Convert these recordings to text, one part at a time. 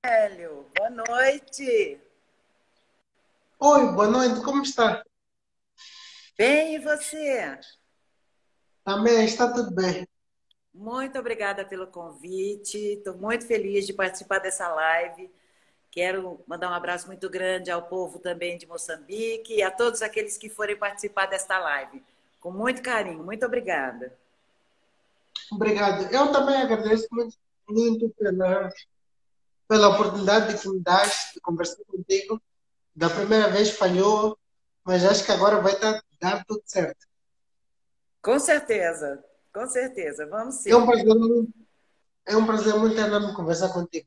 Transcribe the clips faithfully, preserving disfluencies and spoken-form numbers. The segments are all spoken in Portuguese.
Hélio, boa noite. Oi, boa noite, como está? Bem, e você? Também está tudo bem. Muito obrigada pelo convite. Estou muito feliz de participar dessa live. Quero mandar um abraço muito grande ao povo também de Moçambique e a todos aqueles que forem participar desta live. Com muito carinho. Muito obrigada. Obrigado. Eu também agradeço muito, muito pela, pela oportunidade que me das de conversar contigo. Da primeira vez falhou, mas acho que agora vai dar, dar tudo certo. Com certeza, com certeza. Vamos É um sim. prazer, muito- é um prazer muito enorme conversar contigo.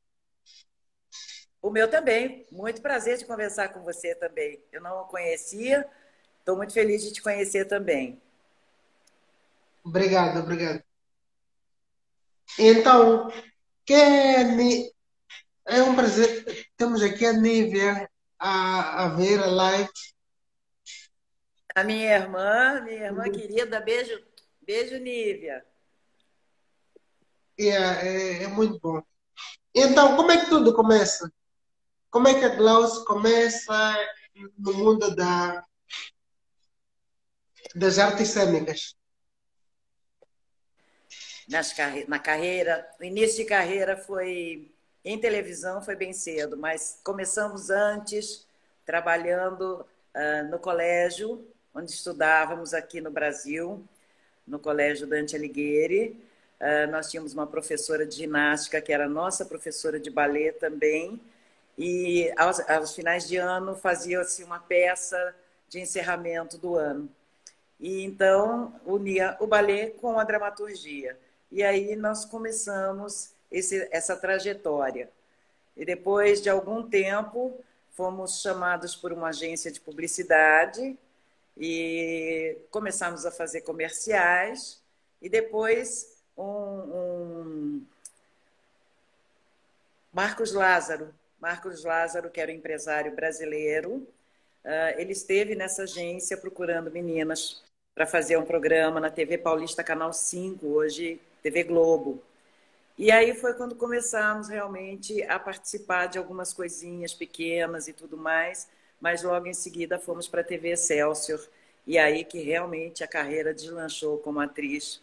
O meu também. Muito prazer de conversar com você também. Eu não o conhecia. Estou muito feliz de te conhecer também. Obrigado, obrigado. Então, que é, Ni- é um prazer. Temos aqui a Nívia a, a ver a live. A minha irmã, minha irmã querida, beijo, beijo, Nívia. E é, é, é muito bom. Então, como é que tudo começa? Como é que a Glauce começa no mundo da, das artes cênicas? Nas carre... Na carreira, o início de carreira foi em televisão, foi bem cedo, mas começamos antes, trabalhando uh, no colégio, onde estudávamos aqui no Brasil, no Colégio Dante Alighieri. Uh, nós tínhamos uma professora de ginástica, que era nossa professora de balé também, e aos, aos finais de ano fazia-se uma peça de encerramento do ano. E então unia o balé com a dramaturgia. E aí nós começamos esse, essa trajetória. E depois de algum tempo, fomos chamados por uma agência de publicidade e começamos a fazer comerciais. E depois um, um Marcos Lázaro, Marcos Lázaro, que era um empresário brasileiro, Uh, ele esteve nessa agência procurando meninas para fazer um programa na T V Paulista Canal cinco, hoje T V Globo. E aí foi quando começamos realmente a participar de algumas coisinhas pequenas e tudo mais, mas logo em seguida fomos para a T V Excelsior, e aí que realmente a carreira deslanchou como atriz.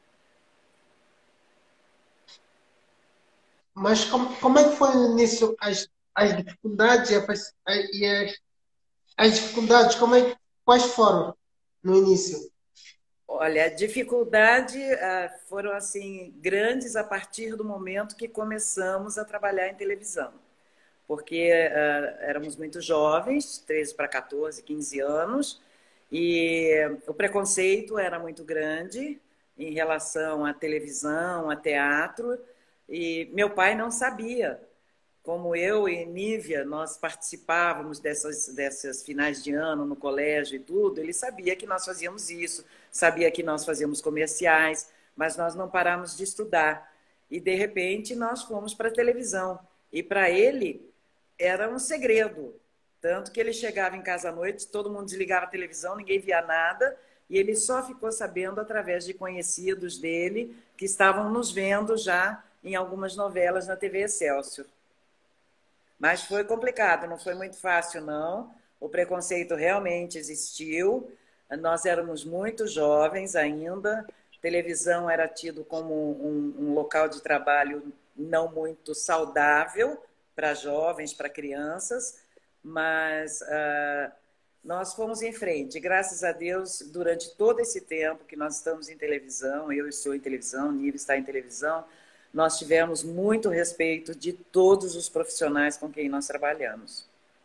Mas como, como é que foi no início as, as dificuldades e, a fac- e as, as dificuldades, como é, que- quais foram no início? Olha, a dificuldade uh, foram assim grandes a partir do momento que começamos a trabalhar em televisão. Porque uh, éramos muito jovens, treze para quatorze, quinze anos, e o preconceito era muito grande em relação à televisão, a teatro, e meu pai não sabia. Como eu e Nívia, nós participávamos dessas, dessas finais de ano no colégio e tudo, ele sabia que nós fazíamos isso, sabia que nós fazíamos comerciais, mas nós não paramos de estudar. E, de repente, nós fomos para a televisão. E, para ele, era um segredo. Tanto que ele chegava em casa à noite, todo mundo desligava a televisão, ninguém via nada, e ele só ficou sabendo através de conhecidos dele que estavam nos vendo já em algumas novelas na T V Excelsior. Mas foi complicado, não foi muito fácil, não. O preconceito realmente existiu. Nós éramos muito jovens ainda. Televisão era tido como um, um local de trabalho não muito saudável para jovens, para crianças, mas uh, nós fomos em frente. Graças a Deus, durante todo esse tempo que nós estamos em televisão, eu estou em televisão, Nive está em televisão, nós tivemos muito respeito de todos os profissionais com quem nós trabalhamos.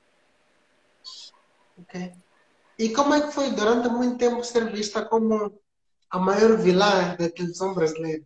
Ok. E como é que foi durante muito tempo ser vista como a maior vilã da televisão brasileira?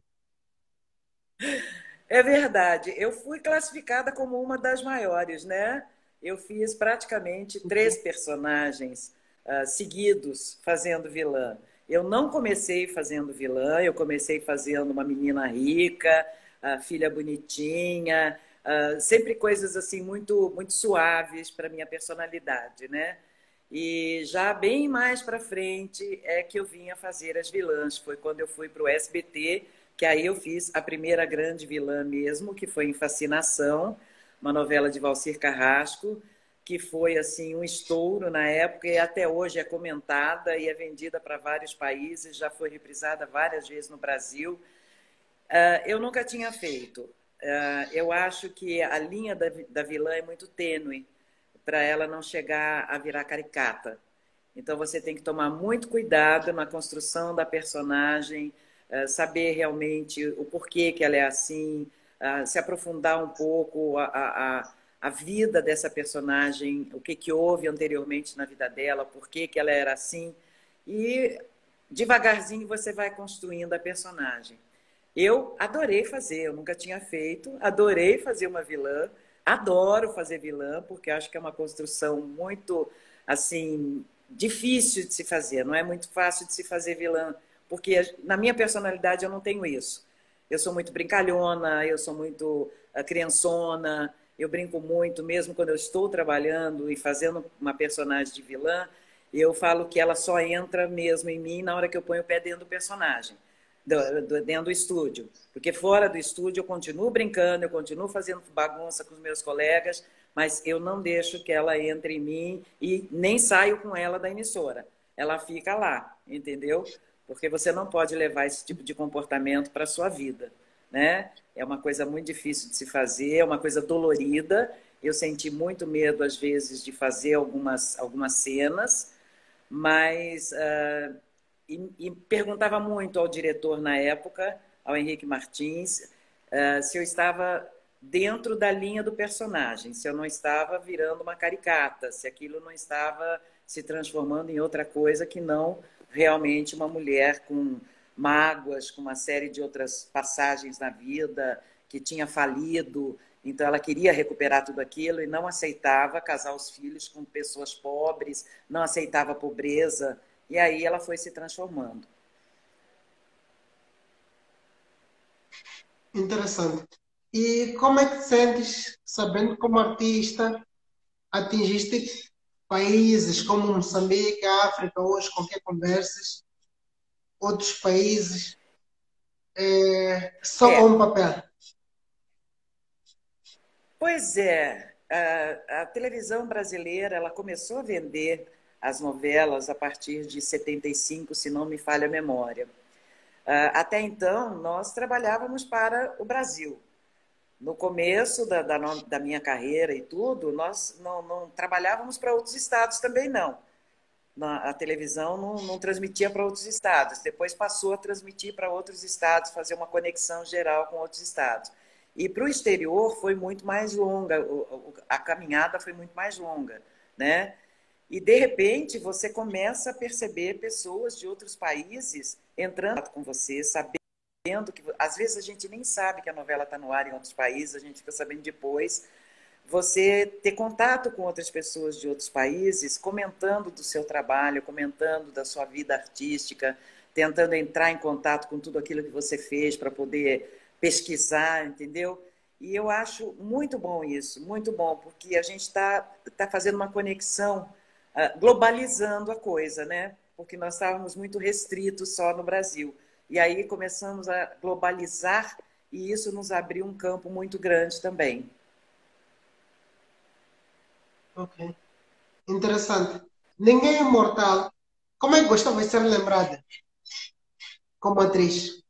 É verdade, eu fui classificada como uma das maiores, né? Eu fiz praticamente três personagens uh, seguidos fazendo vilã. Eu não comecei fazendo vilã, eu comecei fazendo uma menina rica, uh, filha bonitinha, uh, sempre coisas assim muito, muito suaves para minha personalidade, né? E já bem mais para frente é que eu vinha fazer as vilãs. Foi quando eu fui para o S B T, que aí eu fiz a primeira grande vilã mesmo, que foi em Fascinação, uma novela de Valcir Carrasco, que foi assim um estouro na época e até hoje é comentada e é vendida para vários países, já foi reprisada várias vezes no Brasil. Uh, eu nunca tinha feito. Uh, eu acho que a linha da, da vilã é muito tênue para ela não chegar a virar caricata. Então você tem que tomar muito cuidado na construção da personagem, uh, saber realmente o porquê que ela é assim, uh, se aprofundar um pouco a, a, a vida dessa personagem, o que, que houve anteriormente na vida dela, por que, que ela era assim. E devagarzinho você vai construindo a personagem. Eu adorei fazer, eu nunca tinha feito, adorei fazer uma vilã, adoro fazer vilã, porque acho que é uma construção muito, assim, difícil de se fazer, não é muito fácil de se fazer vilã, porque na minha personalidade eu não tenho isso. Eu sou muito brincalhona, eu sou muito uh, criançona, eu brinco muito, mesmo quando eu estou trabalhando e fazendo uma personagem de vilã, eu falo que ela só entra mesmo em mim na hora que eu ponho o pé dentro do personagem. Do, do, dentro do estúdio, porque fora do estúdio eu continuo brincando, eu continuo fazendo bagunça com os meus colegas, mas eu não deixo que ela entre em mim e nem saio com ela da emissora. Ela fica lá, entendeu? Porque você não pode levar esse tipo de comportamento para a sua vida, né? É uma coisa muito difícil de se fazer, é uma coisa dolorida. Eu senti muito medo, às vezes, de fazer algumas, algumas cenas, mas... Uh, E, e perguntava muito ao diretor na época, ao Henrique Martins, uh, se eu estava dentro da linha do personagem, se eu não estava virando uma caricata, se aquilo não estava se transformando em outra coisa que não realmente uma mulher com mágoas, com uma série de outras passagens na vida, que tinha falido, então ela queria recuperar tudo aquilo e não aceitava casar os filhos com pessoas pobres, não aceitava a pobreza. E aí ela foi se transformando. Interessante. E como é que te sentes, sabendo que como artista atingiste países como Moçambique, África, hoje com quem conversas, outros países, é, só com É, um papel? pois é, a, a televisão brasileira ela começou a vender as novelas a partir de setenta e cinco, se não me falha a memória. Até então, nós trabalhávamos para o Brasil. No começo da, da, da minha carreira e tudo, nós não, não trabalhávamos para outros estados também, não. Na, a televisão não, não transmitia para outros estados. Depois passou a transmitir para outros estados, fazer uma conexão geral com outros estados. E para o exterior foi muito mais longa, a caminhada foi muito mais longa, né? E, de repente, você começa a perceber pessoas de outros países entrando com você, sabendo que... Às vezes a gente nem sabe que a novela está no ar em outros países, a gente fica sabendo depois. Você ter contato com outras pessoas de outros países, comentando do seu trabalho, comentando da sua vida artística, tentando entrar em contato com tudo aquilo que você fez para poder pesquisar, entendeu? E eu acho muito bom isso, muito bom, porque a gente está tá fazendo uma conexão, globalizando a coisa, né? Porque nós estávamos muito restritos só no Brasil. E aí começamos a globalizar e isso nos abriu um campo muito grande também. Ok. Interessante. Ninguém é imortal. Como é que gostava de ser lembrada como atriz?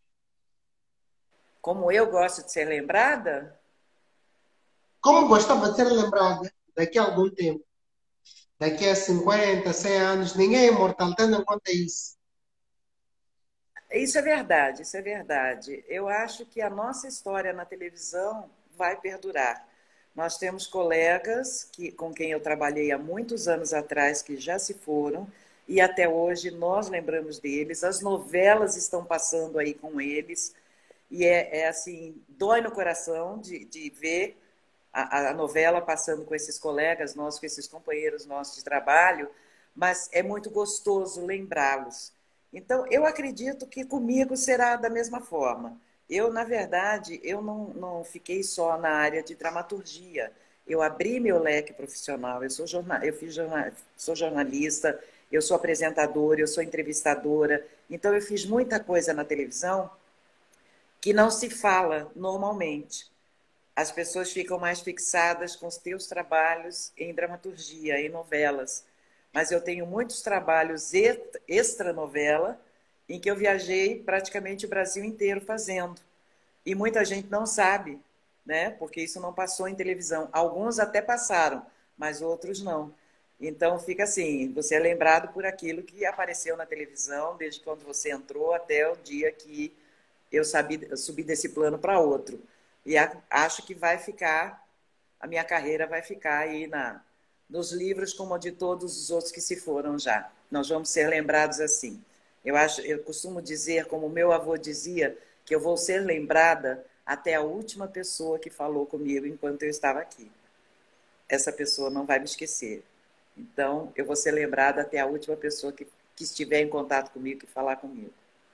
Como eu gosto de ser lembrada? Como gostava de ser lembrada daqui a algum tempo? Daqui a cinquenta, cem anos, ninguém é imortal, tendo em conta isso. Isso é verdade, isso é verdade. Eu acho que a nossa história na televisão vai perdurar. Nós temos colegas que, com quem eu trabalhei há muitos anos atrás que já se foram e até hoje nós lembramos deles. As novelas estão passando aí com eles e é, é assim, dói no coração de, de ver a, a novela passando com esses colegas nossos, com esses companheiros nossos de trabalho, mas é muito gostoso lembrá-los. Então, eu acredito que comigo será da mesma forma. Eu, na verdade, eu não, não fiquei só na área de dramaturgia. Eu abri meu leque profissional. Eu sou, jornal, eu fiz jornal, sou jornalista, eu sou apresentadora, eu sou entrevistadora. Então, eu fiz muita coisa na televisão que não se fala normalmente. as pessoas ficam mais fixadas com os teus trabalhos em dramaturgia, em novelas. Mas eu tenho muitos trabalhos extra-novela em que eu viajei praticamente o Brasil inteiro fazendo. E muita gente não sabe, né? Porque isso não passou em televisão. Alguns até passaram, mas outros não. Então fica assim, você é lembrado por aquilo que apareceu na televisão, desde quando você entrou até o dia que eu, sabi, eu subi desse plano para outro. E a, acho que vai ficar, a minha carreira vai ficar aí na, nos livros como a de todos os outros que se foram já. Nós vamos ser lembrados assim. Eu, acho, eu costumo dizer, como meu avô dizia, que eu vou ser lembrada até a última pessoa que falou comigo enquanto eu estava aqui. Essa pessoa não vai me esquecer. Então, eu vou ser lembrada até a última pessoa que, que estiver em contato comigo, que falar comigo.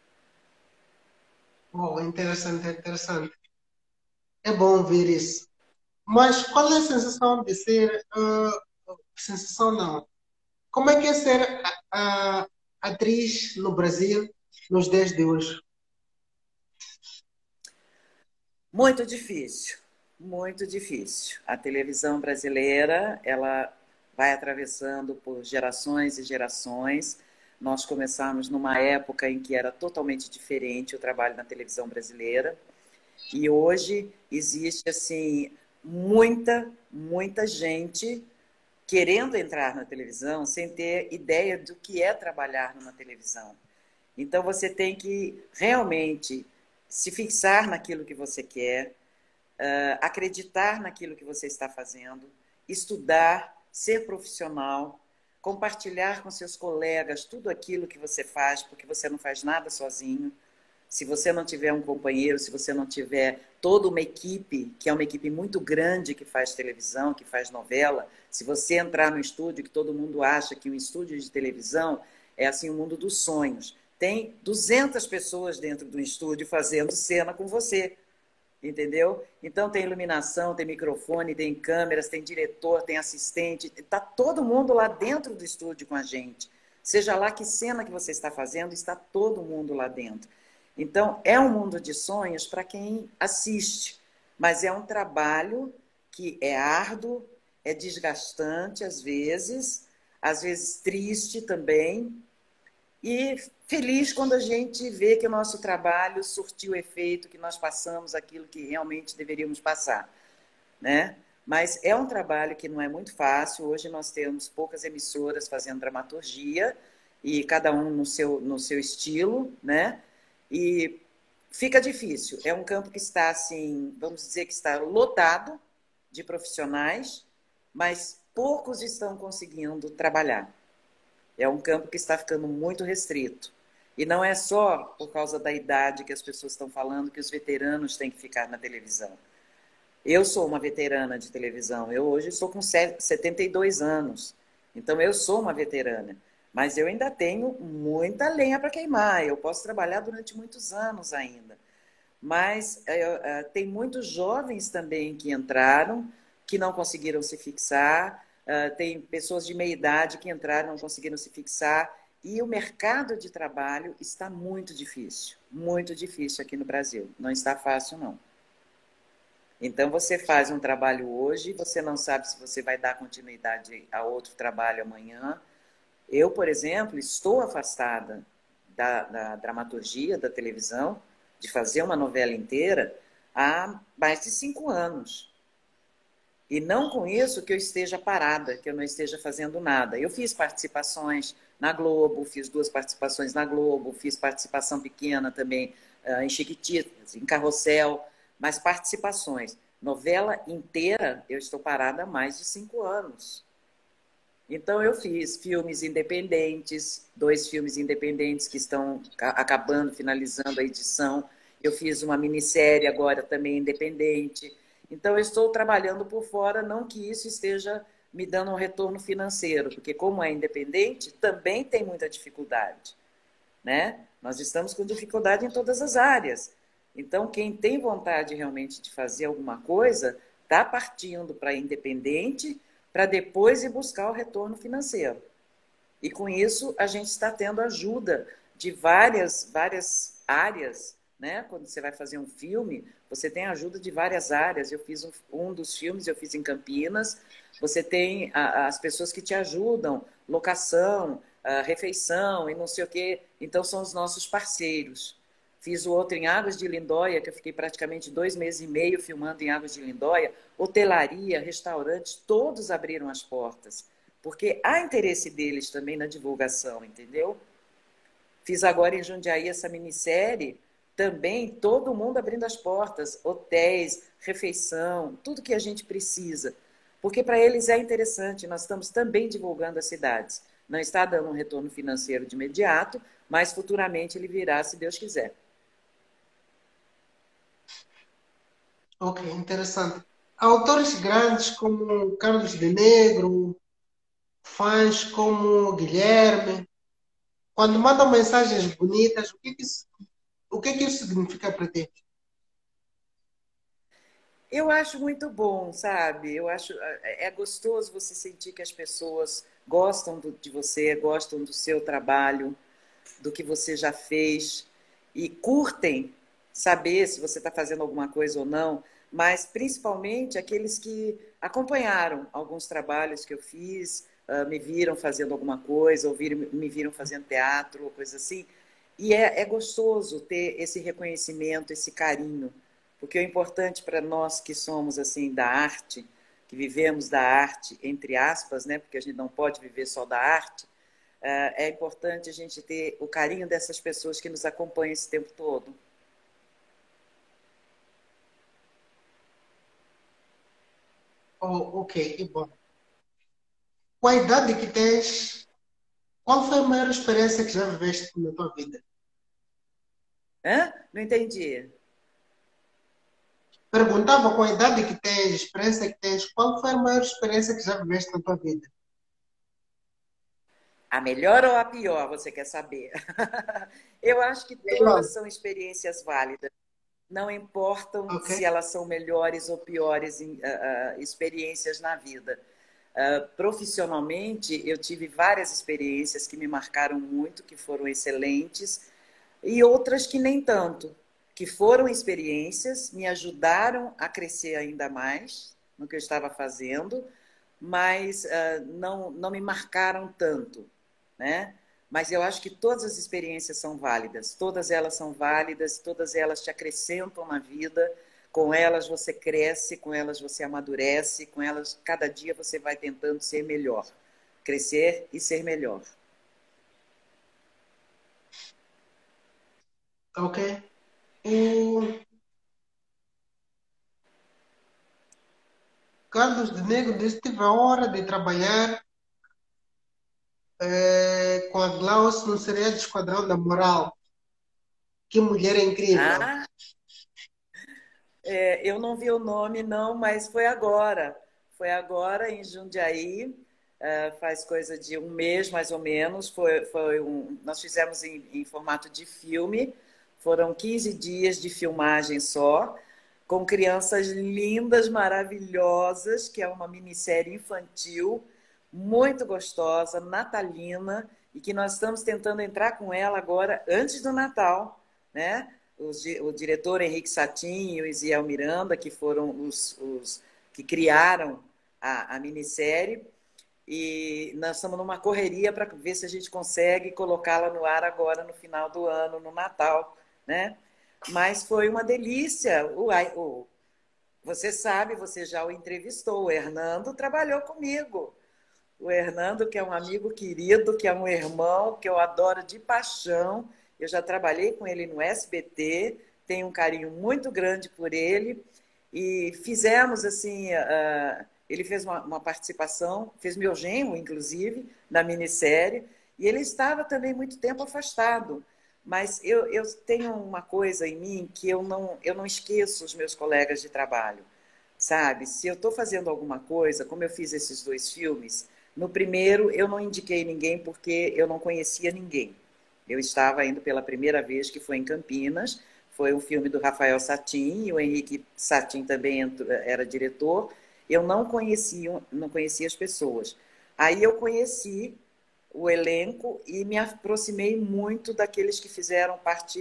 Oh, interessante, interessante. É bom ouvir isso. Mas qual é a sensação de ser... Uh, sensação não. Como é que é ser a, a, atriz no Brasil nos dias de hoje? Muito difícil, muito difícil. A televisão brasileira, ela vai atravessando por gerações e gerações. Nós começamos numa época em que era totalmente diferente o trabalho na televisão brasileira. E hoje existe, assim, muita, muita gente querendo entrar na televisão sem ter ideia do que é trabalhar numa televisão. Então, você tem que realmente se fixar naquilo que você quer, acreditar naquilo que você está fazendo, estudar, ser profissional, compartilhar com seus colegas tudo aquilo que você faz, porque você não faz nada sozinho. Se você não tiver um companheiro, se você não tiver toda uma equipe, que é uma equipe muito grande que faz televisão, que faz novela, se você entrar no estúdio, que todo mundo acha que um estúdio de televisão é assim o mundo dos sonhos. Tem duzentas pessoas dentro do estúdio fazendo cena com você, entendeu? Então tem iluminação, tem microfone, tem câmeras, tem diretor, tem assistente, está todo mundo lá dentro do estúdio com a gente. Seja lá que cena que você está fazendo, está todo mundo lá dentro. Então, é um mundo de sonhos para quem assiste, mas é um trabalho que é árduo, é desgastante às vezes, às vezes triste também, e feliz quando a gente vê que o nosso trabalho surtiu efeito, que nós passamos aquilo que realmente deveríamos passar, né? Mas é um trabalho que não é muito fácil. Hoje nós temos poucas emissoras fazendo dramaturgia, e cada um no seu, no seu estilo, né? E fica difícil. É um campo que está, assim, vamos dizer que está lotado de profissionais, mas poucos estão conseguindo trabalhar. É um campo que está ficando muito restrito. E não é só por causa da idade que as pessoas estão falando que os veteranos têm que ficar na televisão. Eu sou uma veterana de televisão. Eu hoje estou com setenta e dois anos. Então, eu sou uma veterana. Mas eu ainda tenho muita lenha para queimar. Eu posso trabalhar durante muitos anos ainda. Mas é, tem muitos jovens também que entraram, que não conseguiram se fixar. Tem pessoas de meia idade que entraram, não conseguiram se fixar. E o mercado de trabalho está muito difícil. Muito difícil aqui no Brasil. Não está fácil, não. Então, você faz um trabalho hoje, você não sabe se você vai dar continuidade a outro trabalho amanhã. Eu, por exemplo, estou afastada da, da dramaturgia, da televisão, de fazer uma novela inteira, há mais de cinco anos. E não com isso que eu esteja parada, que eu não esteja fazendo nada. Eu fiz participações na Globo, fiz duas participações na Globo, fiz participação pequena também uh, em Chiquititas, em Carrossel, mas participações. Novela inteira, eu estou parada há mais de cinco anos. Então, eu fiz filmes independentes, dois filmes independentes que estão acabando, finalizando a edição. Eu fiz uma minissérie agora também independente. Então, eu estou trabalhando por fora, não que isso esteja me dando um retorno financeiro, porque como é independente, também tem muita dificuldade, né? Nós estamos com dificuldade em todas as áreas. Então, quem tem vontade realmente de fazer alguma coisa, está partindo para independente, para depois ir buscar o retorno financeiro. E com isso, a gente está tendo ajuda de várias, várias áreas, né? Quando você vai fazer um filme, você tem a ajuda de várias áreas. Eu fiz um, um dos filmes, eu fiz em Campinas. Você tem a, as pessoas que te ajudam, locação, a refeição e não sei o quê. Então, são os nossos parceiros. Fiz o outro em Águas de Lindóia, que eu fiquei praticamente dois meses e meio filmando em Águas de Lindóia. Hotelaria, restaurantes, todos abriram as portas. Porque há interesse deles também na divulgação, entendeu? Fiz agora em Jundiaí essa minissérie, também todo mundo abrindo as portas, hotéis, refeição, tudo que a gente precisa. Porque para eles é interessante, nós estamos também divulgando as cidades. Não está dando um retorno financeiro de imediato, mas futuramente ele virá, se Deus quiser. Ok, interessante. Autores grandes como Carlos de Negro, fãs como Guilherme, quando mandam mensagens bonitas, o que que isso, o que que isso significa para ti? Eu acho muito bom, sabe? Eu acho é é gostoso você sentir que as pessoas gostam do- de você, gostam do seu trabalho, do que você já fez e curtem saber se você está fazendo alguma coisa ou não, mas principalmente aqueles que acompanharam alguns trabalhos que eu fiz, ah, me viram fazendo alguma coisa, ou viram- me viram fazendo teatro, ou coisa assim. E é, é gostoso ter esse reconhecimento, esse carinho, porque o importante para nós que somos assim da arte, que vivemos da arte, entre aspas, né? Porque a gente não pode viver só da arte, é importante a gente ter o carinho dessas pessoas que nos acompanham esse tempo todo. Oh, ok, que bom. Com a idade que tens, qual foi a maior experiência que já viveste na tua vida? Hã? Não entendi. Perguntava com a idade que tens, a experiência que tens, qual foi a maior experiência que já viveste na tua vida? A melhor ou a pior, você quer saber? Eu acho que Melhor, todas são experiências válidas. Não importam ok? se elas são melhores ou piores em, uh, uh, experiências na vida. Uh, profissionalmente, eu tive várias experiências que me marcaram muito, que foram excelentes, e outras que nem tanto, que foram experiências, me ajudaram a crescer ainda mais no que eu estava fazendo, mas uh, não, não me marcaram tanto, né? Mas eu acho que todas as experiências são válidas, todas elas são válidas, todas elas te acrescentam na vida, com elas você cresce, com elas você amadurece, com elas cada dia você vai tentando ser melhor, crescer e ser melhor. Ok. O Carlos de Negro disse que tive a hora de trabalhar eh, com a Glauce no seriado Esquadrão da Moral. Que mulher incrível. Ah, é, eu não vi o nome, não, mas foi agora. Foi agora em Jundiaí, é, faz coisa de um mês mais ou menos. Foi, foi um, nós fizemos em, em formato de filme, foram quinze dias de filmagem só, com crianças lindas, maravilhosas, que é uma minissérie infantil, muito gostosa, natalina, e que nós estamos tentando entrar com ela agora antes do Natal, né? Os, o diretor Henrique Satin e o Isiel Miranda, que foram os, os que criaram a, a minissérie, e nós estamos numa correria para ver se a gente consegue colocá-la no ar agora no final do ano, no Natal, né? Mas foi uma delícia. O, o, você sabe, você já o entrevistou, o Hernando trabalhou comigo. O Hernando, que é um amigo querido, que é um irmão, que eu adoro de paixão. Eu já trabalhei com ele no S B T, tenho um carinho muito grande por ele. E fizemos, assim, uh, ele fez uma, uma participação, fez meu genro, inclusive, na minissérie, e ele estava também muito tempo afastado. Mas eu, eu tenho uma coisa em mim que eu não, eu não esqueço os meus colegas de trabalho, sabe? Se eu estou fazendo alguma coisa, como eu fiz esses dois filmes, no primeiro eu não indiquei ninguém porque eu não conhecia ninguém. Eu estava indo pela primeira vez, que foi em Campinas, foi um filme do Rafael Satin, e o Henrique Satin também era diretor. Eu não conhecia, não conhecia as pessoas. Aí eu conheci o elenco e me aproximei muito daqueles que fizeram parte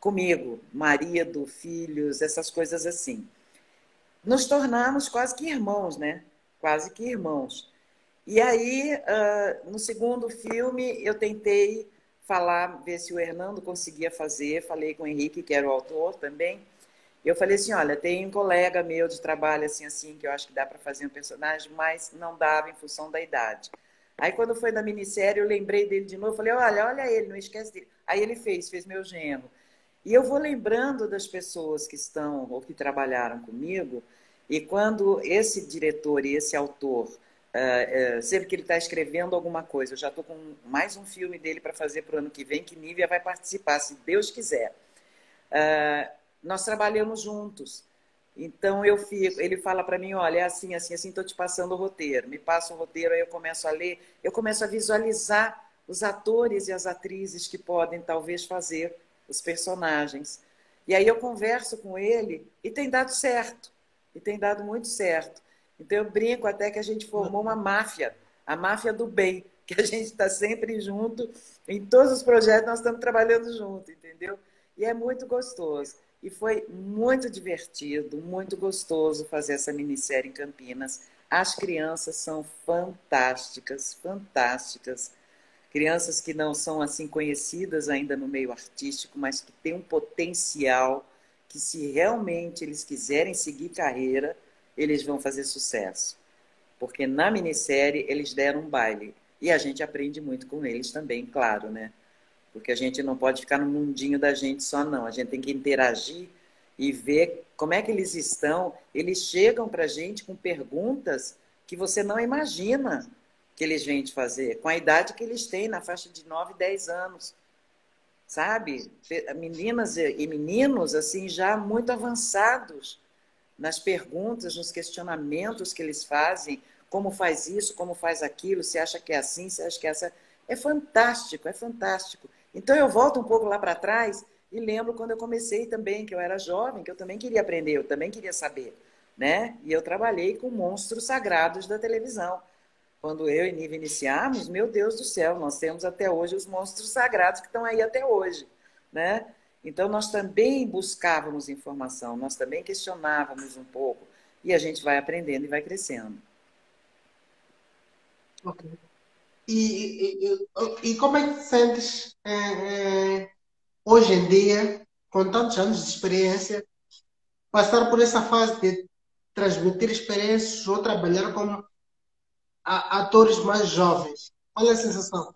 comigo, marido, filhos, essas coisas assim. Nos tornamos quase que irmãos, né? Quase que irmãos. E aí, uh, no segundo filme, eu tentei falar, ver se o Hernando conseguia fazer, falei com o Henrique, que era o autor também. Eu falei assim, olha, tem um colega meu de trabalho assim, assim, que eu acho que dá para fazer um personagem, mas não dava em função da idade. Aí, quando foi na minissérie, eu lembrei dele de novo, falei, olha, olha ele, não esquece dele. Aí ele fez, fez meu genro. E eu vou lembrando das pessoas que estão ou que trabalharam comigo, e quando esse diretor e esse autor, uh, uh, sempre que ele está escrevendo alguma coisa, eu já estou com mais um filme dele para fazer para o ano que vem, que Nívia vai participar, se Deus quiser. Uh, nós trabalhamos juntos. Então eu fico, ele fala para mim, olha, é assim, assim, assim, estou te passando o roteiro. Me passa o roteiro, aí eu começo a ler, eu começo a visualizar os atores e as atrizes que podem talvez fazer os personagens. E aí eu converso com ele e tem dado certo. E tem dado muito certo. Então eu brinco até que a gente formou uma máfia, a máfia do bem, que a gente está sempre junto, em todos os projetos nós estamos trabalhando junto, entendeu? E é muito gostoso. E foi muito divertido, muito gostoso fazer essa minissérie em Campinas. As crianças são fantásticas, fantásticas. Crianças que não são assim conhecidas ainda no meio artístico, mas que têm um potencial que, se realmente eles quiserem seguir carreira, eles vão fazer sucesso. Porque na minissérie eles deram um baile. E a gente aprende muito com eles também, claro, né? Porque a gente não pode ficar no mundinho da gente só, não. A gente tem que interagir e ver como é que eles estão. Eles chegam para a gente com perguntas que você não imagina que eles vêm te fazer, com a idade que eles têm, na faixa de nove, dez anos. Sabe? Meninas e meninos, assim, já muito avançados nas perguntas, nos questionamentos que eles fazem. Como faz isso, como faz aquilo, você acha que é assim, você acha que é essa... É fantástico, é fantástico. Então eu volto um pouco lá para trás e lembro quando eu comecei também, que eu era jovem, que eu também queria aprender, eu também queria saber, né? E eu trabalhei com monstros sagrados da televisão. Quando eu e Nívia iniciamos, meu Deus do céu, nós temos até hoje os monstros sagrados que estão aí até hoje, né? Então nós também buscávamos informação, nós também questionávamos um pouco e a gente vai aprendendo e vai crescendo. Ok. E, e, e, e como é que te sentes é, é, hoje em dia, com tantos anos de experiência, passar por essa fase de transmitir experiências ou trabalhar com a- atores mais jovens? Qual é a sensação?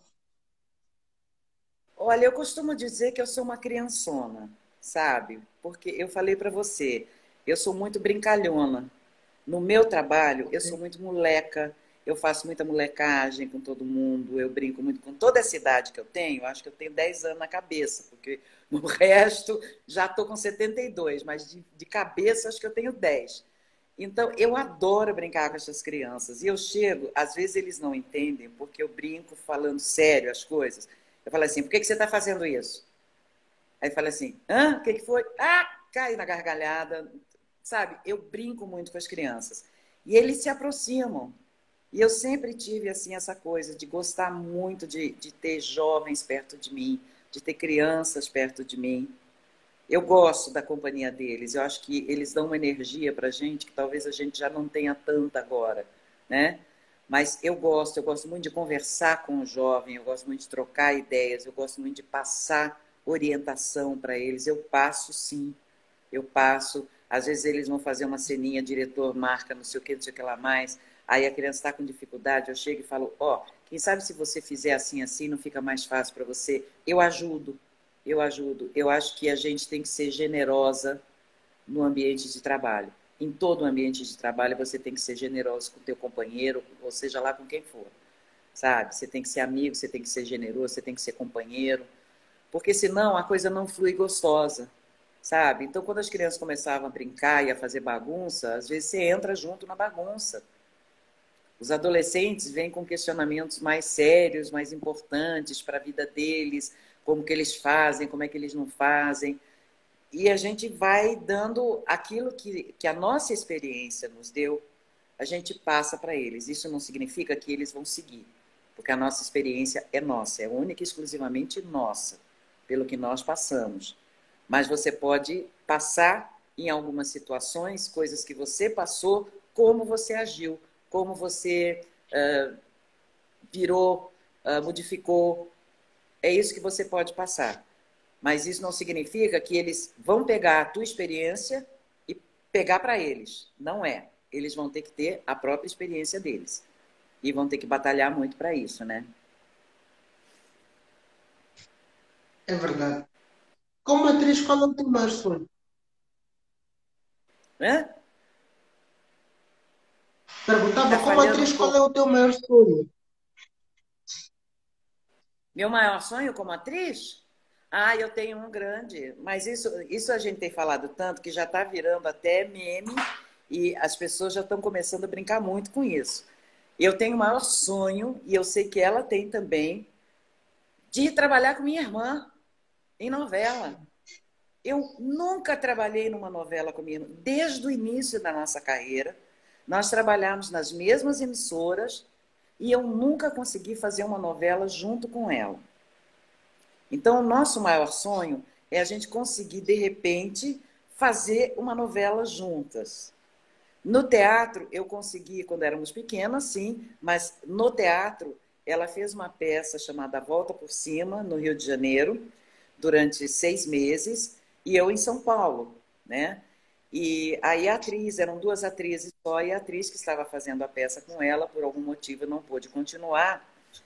Olha, eu costumo dizer que eu sou uma criançona, sabe? Porque eu falei para você, eu sou muito brincalhona. No meu trabalho, eu sou Ok. muito moleca, eu faço muita molecagem com todo mundo, eu brinco muito com toda essa idade que eu tenho, eu acho que eu tenho dez anos na cabeça, porque no resto já estou com setenta e dois, mas de, de cabeça acho que eu tenho dez. Então, eu adoro brincar com essas crianças. E eu chego, às vezes eles não entendem, porque eu brinco falando sério as coisas. Eu falo assim, por que que você está fazendo isso? Aí fala assim, hã? O que que foi? Ah, cai na gargalhada. Sabe, eu brinco muito com as crianças. E eles se aproximam. E eu sempre tive assim essa coisa de gostar muito de, de ter jovens perto de mim, de ter crianças perto de mim. Eu gosto da companhia deles. Eu acho que eles dão uma energia para a gente que talvez a gente já não tenha tanta agora, né? Mas eu gosto, eu gosto muito de conversar com o jovem, eu gosto muito de trocar ideias, eu gosto muito de passar orientação para eles. Eu passo, sim, eu passo. Às vezes eles vão fazer uma ceninha, diretor marca, não sei o que, não sei o que lá mais. Aí a criança está com dificuldade, eu chego e falo, ó, oh, quem sabe se você fizer assim, assim, não fica mais fácil para você? Eu ajudo, eu ajudo. Eu acho que a gente tem que ser generosa no ambiente de trabalho. Em todo ambiente de trabalho, você tem que ser generoso com o teu companheiro, ou seja lá com quem for, sabe? Você tem que ser amigo, você tem que ser generoso, você tem que ser companheiro, porque senão a coisa não flui gostosa, sabe? Então, quando as crianças começavam a brincar e a fazer bagunça, às vezes você entra junto na bagunça. Os adolescentes vêm com questionamentos mais sérios, mais importantes para a vida deles, como que eles fazem, como é que eles não fazem. E a gente vai dando aquilo que, que a nossa experiência nos deu, a gente passa para eles. Isso não significa que eles vão seguir, porque a nossa experiência é nossa, é única e exclusivamente nossa, pelo que nós passamos. Mas você pode passar em algumas situações, coisas que você passou, como você agiu, como você uh, virou, uh, modificou. É isso que você pode passar. Mas isso não significa que eles vão pegar a tua experiência e pegar para eles. Não é. Eles vão ter que ter a própria experiência deles. E vão ter que batalhar muito para isso, né? É verdade. Como atriz, qual é o teu maior sonho? Hã? Perguntava, Tá como falhando atriz, um qual é pouco. o teu maior sonho? Meu maior sonho como atriz? Ah, eu tenho um grande. Mas isso, isso a gente tem falado tanto que já está virando até meme e as pessoas já estão começando a brincar muito com isso. Eu tenho o maior sonho, e eu sei que ela tem também, de trabalhar com minha irmã em novela. Eu nunca trabalhei numa novela com minha irmã. Desde o início da nossa carreira, nós trabalhamos nas mesmas emissoras e eu nunca consegui fazer uma novela junto com ela. Então, o nosso maior sonho é a gente conseguir, de repente, fazer uma novela juntas. No teatro, eu consegui, quando éramos pequenas, sim, mas no teatro, ela fez uma peça chamada Volta por Cima, no Rio de Janeiro, durante seis meses, e eu em São Paulo, né? E aí a atriz, eram duas atrizes só, e a atriz que estava fazendo a peça com ela, por algum motivo, não pôde continuar,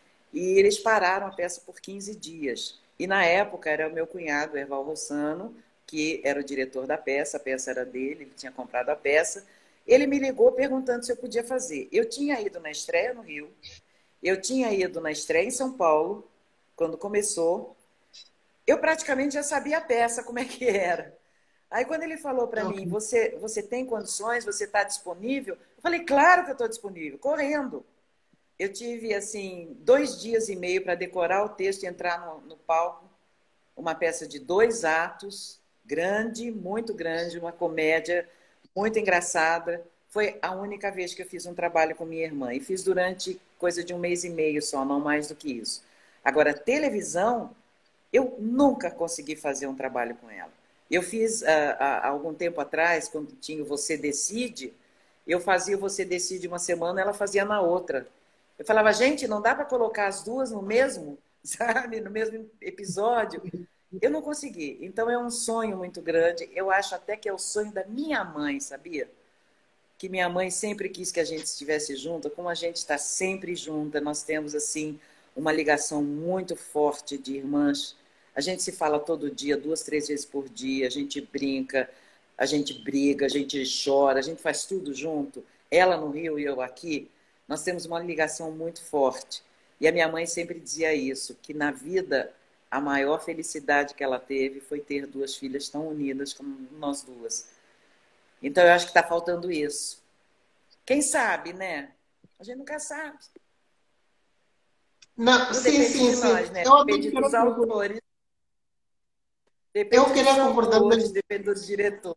e eles pararam a peça por quinze dias. E na época era o meu cunhado, Erval Rossano, que era o diretor da peça, a peça era dele, ele tinha comprado a peça. Ele me ligou perguntando se eu podia fazer. Eu tinha ido na estreia no Rio, eu tinha ido na estreia em São Paulo, quando começou. Eu praticamente já sabia a peça, como é que era. Aí quando ele falou para Ok. mim, você, você tem condições, você está disponível? Eu falei, claro que eu estou disponível, correndo. Eu tive, assim, dois dias e meio para decorar o texto e entrar no, no palco. Uma peça de dois atos, grande, muito grande, uma comédia muito engraçada. Foi a única vez que eu fiz um trabalho com minha irmã. E fiz durante coisa de um mês e meio só, não mais do que isso. Agora, televisão, eu nunca consegui fazer um trabalho com ela. Eu fiz, há, há algum tempo atrás, quando tinha o Você Decide, eu fazia o Você Decide uma semana, ela fazia na outra. Eu falava, gente, não dá para colocar as duas no mesmo, sabe? No mesmo episódio. Eu não consegui. Então é um sonho muito grande. Eu acho até que é o sonho da minha mãe, sabia? Que minha mãe sempre quis que a gente estivesse junta, como a gente está sempre junta, nós temos assim uma ligação muito forte de irmãs. A gente se fala todo dia, duas, três vezes por dia, a gente brinca, a gente briga, a gente chora, a gente faz tudo junto. Ela no Rio e eu aqui, nós temos uma ligação muito forte. E a minha mãe sempre dizia isso, que na vida a maior felicidade que ela teve foi ter duas filhas tão unidas como nós duas. Então, eu acho que está faltando isso. Quem sabe, né? A gente nunca sabe. Não, Não sim, depende sim, de nós, sim. né? Eu até Depende queria dos concordar. autores. Eu Depende dos queria concordar autores, mesmo. depende dos diretores.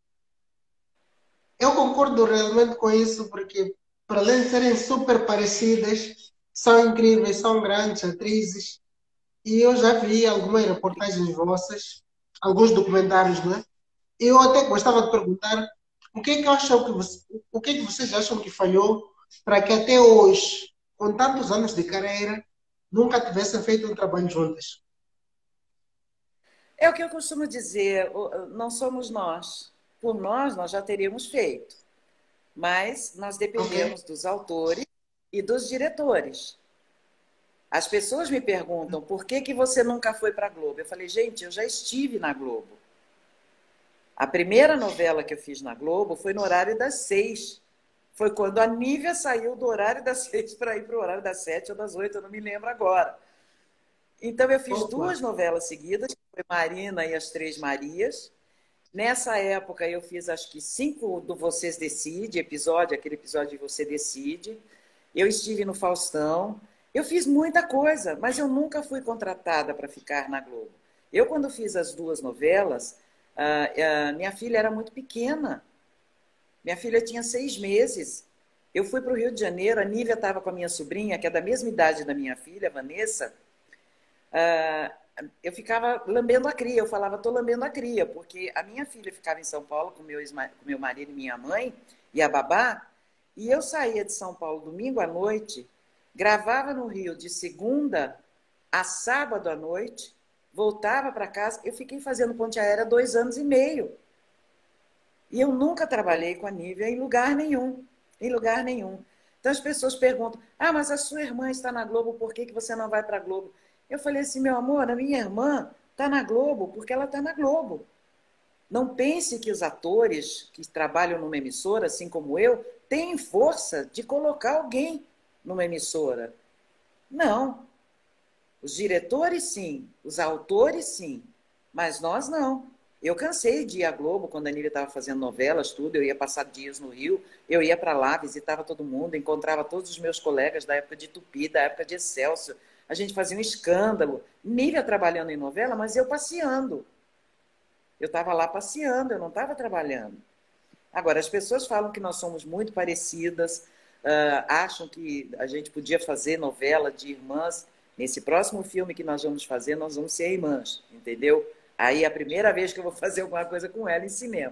Eu concordo realmente com isso, porque, para além de serem super parecidas, são incríveis, são grandes atrizes. E eu já vi algumas reportagens vossas, alguns documentários, não é? Eu até gostava de perguntar o que é que acham que você, o que é que vocês acham que falhou para que até hoje, com tantos anos de carreira, nunca tivessem feito um trabalho juntas? É o que eu costumo dizer, não somos nós. Por nós, nós já teríamos feito. Mas nós Ok? dependemos dos autores e dos diretores. As pessoas me perguntam por que, que você nunca foi para a Globo. Eu falei, gente, eu já estive na Globo. A primeira novela que eu fiz na Globo foi no horário das seis. Foi quando a Nívia saiu do horário das seis para ir para o horário das sete ou das oito, eu não me lembro agora. Então, eu fiz Opa, duas novelas seguidas, que foi Marina e as Três Marias. Nessa época, eu fiz acho que cinco do Vocês Decide, episódio, aquele episódio de Você Decide. Eu estive no Faustão. Eu fiz muita coisa, mas eu nunca fui contratada para ficar na Globo. Eu, quando fiz as duas novelas, a, a minha filha era muito pequena. Minha filha tinha seis meses. Eu fui para o Rio de Janeiro, a Nívia estava com a minha sobrinha, que é da mesma idade da minha filha, a Vanessa. eu ficava lambendo a cria, eu falava, tô lambendo a cria, porque a minha filha ficava em São Paulo com meu, com meu marido e minha mãe, e a babá, e eu saía de São Paulo domingo à noite, gravava no Rio de segunda a sábado à noite, voltava para casa, eu fiquei fazendo ponte aérea dois anos e meio. E eu nunca trabalhei com a Nívia em lugar nenhum, em lugar nenhum. Então as pessoas perguntam, ah, mas a sua irmã está na Globo, por que, que você não vai para a Globo? Eu falei assim, meu amor, a minha irmã está na Globo porque ela está na Globo. Não pense que os atores que trabalham numa emissora, assim como eu, têm força de colocar alguém numa emissora. Não. Os diretores, sim. Os autores, sim. Mas nós, não. Eu cansei de ir à Globo, quando a Nívia estava fazendo novelas, tudo. Eu ia passar dias no Rio, eu ia para lá, visitava todo mundo, encontrava todos os meus colegas da época de Tupi, da época de Excelsior. A gente fazia um escândalo. Nívia trabalhando em novela, mas eu passeando. Eu estava lá passeando, eu não estava trabalhando. Agora, as pessoas falam que nós somos muito parecidas, uh, acham que a gente podia fazer novela de irmãs. Nesse próximo filme que nós vamos fazer, nós vamos ser irmãs, entendeu? Aí é a primeira vez que eu vou fazer alguma coisa com ela em cinema.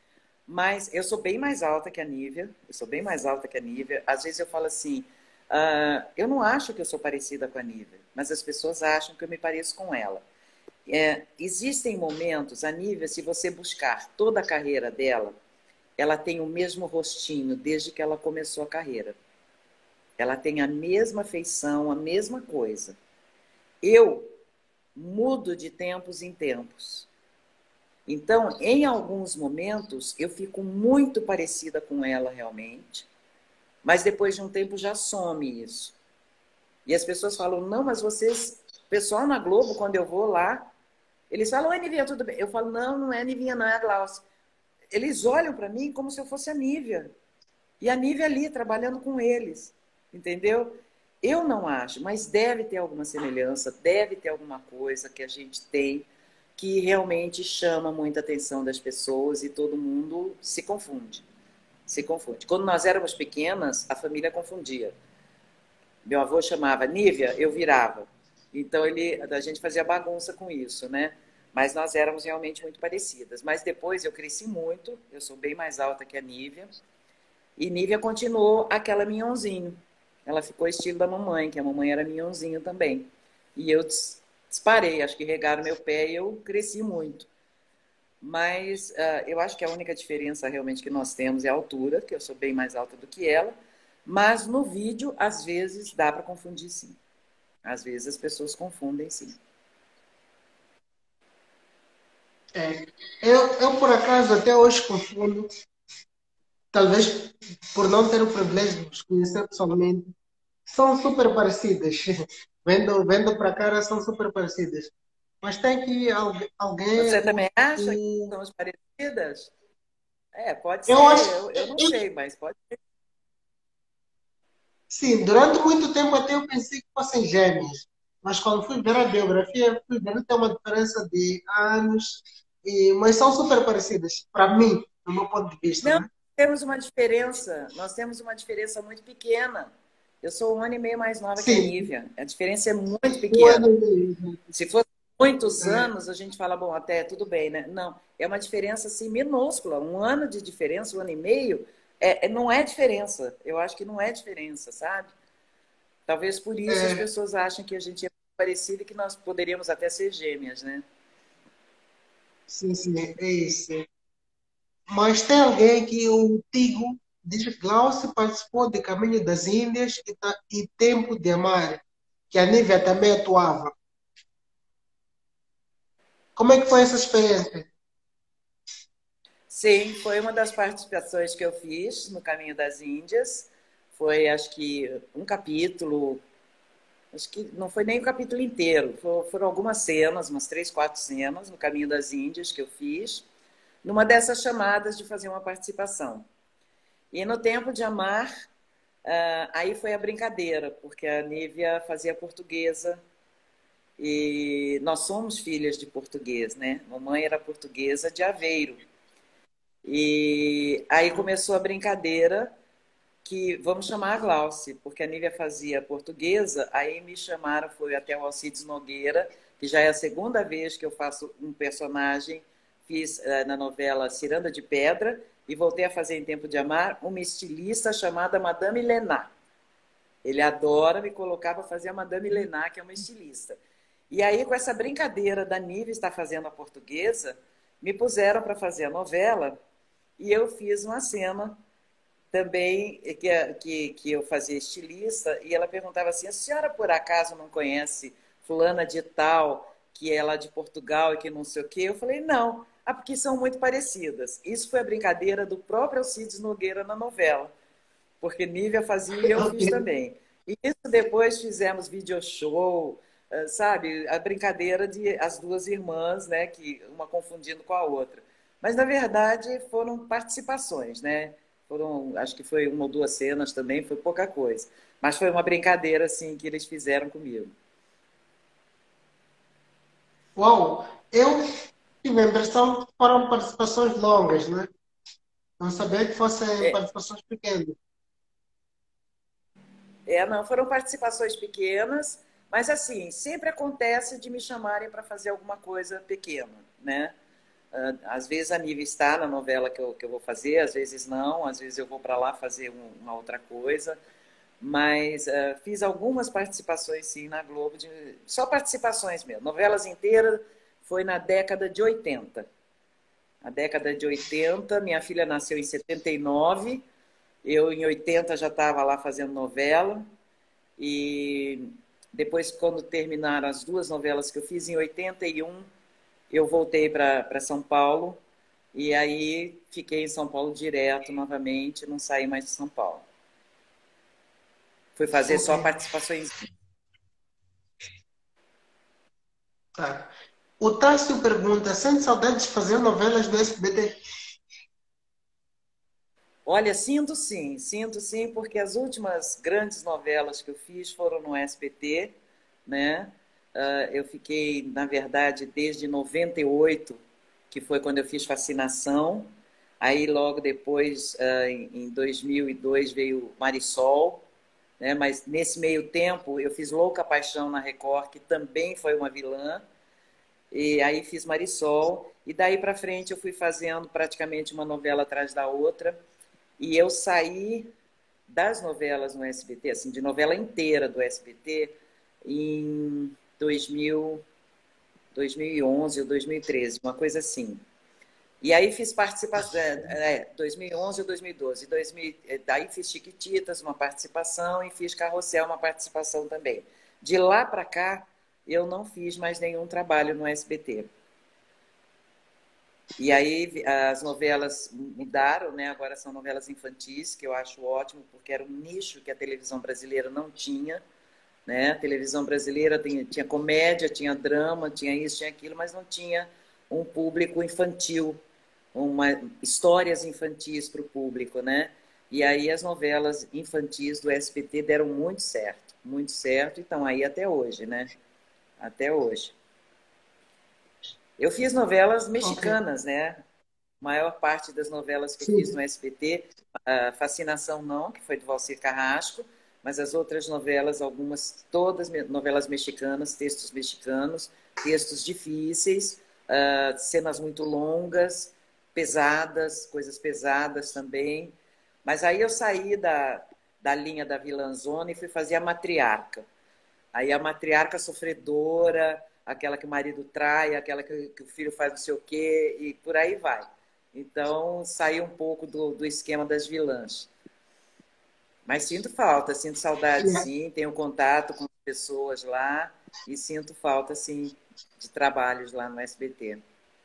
Mas eu sou bem mais alta que a Nívia, eu sou bem mais alta que a Nívia. Às vezes eu falo assim, uh, eu não acho que eu sou parecida com a Nívia, mas as pessoas acham que eu me pareço com ela. É, existem momentos, a Nívia, se você buscar toda a carreira dela, ela tem o mesmo rostinho desde que ela começou a carreira. Ela tem a mesma feição, a mesma coisa. Eu mudo de tempos em tempos. Então, em alguns momentos, eu fico muito parecida com ela realmente, mas depois de um tempo já some isso. E as pessoas falam, não, mas vocês, pessoal na Globo, quando eu vou lá, eles falam, oi, Nivinha, tudo bem? Eu falo, não, não é a Nivinha, não é a Glaucia. Eles olham para mim como se eu fosse a Nívia. E a Nívia ali, trabalhando com eles. Entendeu? Eu não acho, mas deve ter alguma semelhança, deve ter alguma coisa que a gente tem que realmente chama muita atenção das pessoas e todo mundo se confunde. Se confunde. Quando nós éramos pequenas, a família confundia. Meu avô chamava Nívia, eu virava. Então ele, a gente fazia bagunça com isso, né? Mas nós éramos realmente muito parecidas. Mas depois eu cresci muito, eu sou bem mais alta que a Nívia, e Nívia continuou aquela minhãozinho. Ela ficou estilo da mamãe, que a mamãe era minhãozinho também. E eu disparei, acho que regaram meu pé e eu cresci muito. Mas uh, eu acho que a única diferença realmente que nós temos é a altura, que eu sou bem mais alta do que ela, mas no vídeo, às vezes, dá para confundir sim. Às vezes as pessoas confundem sim. É, eu, eu, por acaso, até hoje confundo, talvez por não ter o privilégio de os conhecer pessoalmente, são super parecidas. Vendo, vendo para cá, são super parecidas. Mas tem que algu- alguém. Você também acha que o- somos parecidas? É, pode Eu ser, acho. eu, eu não Eu, sei, mas pode ser. sim, durante muito tempo até eu pensei que fossem gêmeas. Mas quando fui ver a biografia, fui ver que tem uma diferença de anos. E, mas são super parecidas, para mim, do meu ponto de vista, Não, né? temos uma diferença, nós temos uma diferença muito pequena. Eu sou um ano e meio mais nova que a Sim, Nívia. A diferença é muito um ano pequena. e meio. Se fosse muitos É, anos, a gente fala, bom, até tudo bem, né? Não, é uma diferença assim minúscula. Um ano de diferença, um ano e meio, é, é- não é diferença. Eu acho que não é diferença, sabe? Talvez por isso as é, pessoas acham que a gente é parecido e que nós poderíamos até ser gêmeas, né? sim, sim, é isso. Mas tem alguém que o Tigo diz que Glaucio participou de Caminho das Índias e, ta- e Tempo de Amar, que a Nívia também atuava. Como é que foi essa experiência? Sim, foi uma das participações que eu fiz no Caminho das Índias. Foi, acho que, um capítulo. Acho que não foi nem o capítulo inteiro. Foram algumas cenas, umas três, quatro cenas no Caminho das Índias que eu fiz, numa dessas chamadas de fazer uma participação. E no Tempo de Amar, uh, aí foi a brincadeira, porque a Nívia fazia portuguesa e nós somos filhas de português, né? Mamãe era portuguesa de Aveiro. E aí começou a brincadeira que vamos chamar a Glauce, porque a Nívia fazia portuguesa, aí me chamaram, foi até o Alcides Nogueira, que já é a segunda vez que eu faço um personagem. Fiz uh, na novela Ciranda de Pedra e voltei a fazer em Tempo de Amar uma estilista chamada Madame Lená. Ele adora me colocar para fazer a Madame Lená, que é uma estilista. E aí, com essa brincadeira da Nive estar fazendo a portuguesa, me puseram para fazer a novela e eu fiz uma cena também que, que, que eu fazia estilista e ela perguntava assim, a senhora por acaso não conhece fulana de tal, que é lá de Portugal e que não sei o quê? Eu falei, não, ah, porque são muito parecidas. Isso foi a brincadeira do próprio Alcides Nogueira na novela, porque Nívia fazia e eu fiz também. E isso depois fizemos video show, sabe? A brincadeira de as duas irmãs, né? Que uma confundindo com a outra. Mas, na verdade, foram participações, né? Foram, acho que foi uma ou duas cenas também, foi pouca coisa. Mas foi uma brincadeira, assim, que eles fizeram comigo. Uau! Eu tive a impressão que foram participações longas, né? Não sabia que fossem É, participações pequenas. é, não, foram participações pequenas, mas, assim, sempre acontece de me chamarem para fazer alguma coisa pequena, né? Às vezes a Nívia está na novela que eu, que eu vou fazer, às vezes não, às vezes eu vou para lá fazer um, uma outra coisa. Mas uh, fiz algumas participações, sim, na Globo, de, só participações mesmo. Novelas inteiras foi na década de oitenta. A década de oitenta, minha filha nasceu em setenta e nove, eu em oitenta já estava lá fazendo novela, e depois, quando terminaram as duas novelas que eu fiz, em oitenta e um, eu voltei para São Paulo, e aí fiquei em São Paulo direto novamente, não saí mais de São Paulo. Fui fazer só Ok. participações. Tá. O Tássio pergunta, sente saudades de fazer novelas do S B T? Olha, sinto sim, sinto sim, porque as últimas grandes novelas que eu fiz foram no S B T, né? Uh, eu fiquei, na verdade, desde noventa e oito, que foi quando eu fiz Fascinação. Aí, logo depois, uh, em dois mil e dois, veio Marisol, né? Mas nesse meio tempo, eu fiz Louca Paixão na Record, que também foi uma vilã. E aí fiz Marisol. E daí para frente, eu fui fazendo praticamente uma novela atrás da outra. E eu saí das novelas no S B T, assim, de novela inteira do S B T, em dois mil, dois mil e onze ou dois mil e treze, uma coisa assim. E aí fiz participação, é, dois mil e onze ou dois mil e doze. dois mil, daí fiz Chiquititas, uma participação, e fiz Carrossel, uma participação também. De lá para cá, eu não fiz mais nenhum trabalho no S B T. E aí as novelas mudaram, né? Agora são novelas infantis, que eu acho ótimo, porque era um nicho que a televisão brasileira não tinha, né? A televisão brasileira tinha, tinha comédia, tinha drama, tinha isso, tinha aquilo, mas não tinha um público infantil, uma, histórias infantis para o público, né? E aí as novelas infantis do S B T deram muito certo, muito certo, e estão aí até hoje, né? Até hoje. Eu fiz novelas Ok. mexicanas, né? A maior parte das novelas que eu fiz Sim. no S B T, a Fascinação não, que foi do Valcir Carrasco, mas as outras novelas, algumas, todas novelas mexicanas, textos mexicanos, textos difíceis, uh, cenas muito longas, pesadas, coisas pesadas também. Mas aí eu saí da, da linha da vilãzona e fui fazer a matriarca. Aí a matriarca sofredora, aquela que o marido trai, aquela que, que o filho faz não sei o quê, e por aí vai. Então, saí um pouco do, do esquema das vilãs. Mas sinto falta, sinto saudade, sim, tenho contato com pessoas lá e sinto falta, sim, de trabalhos lá no S B T.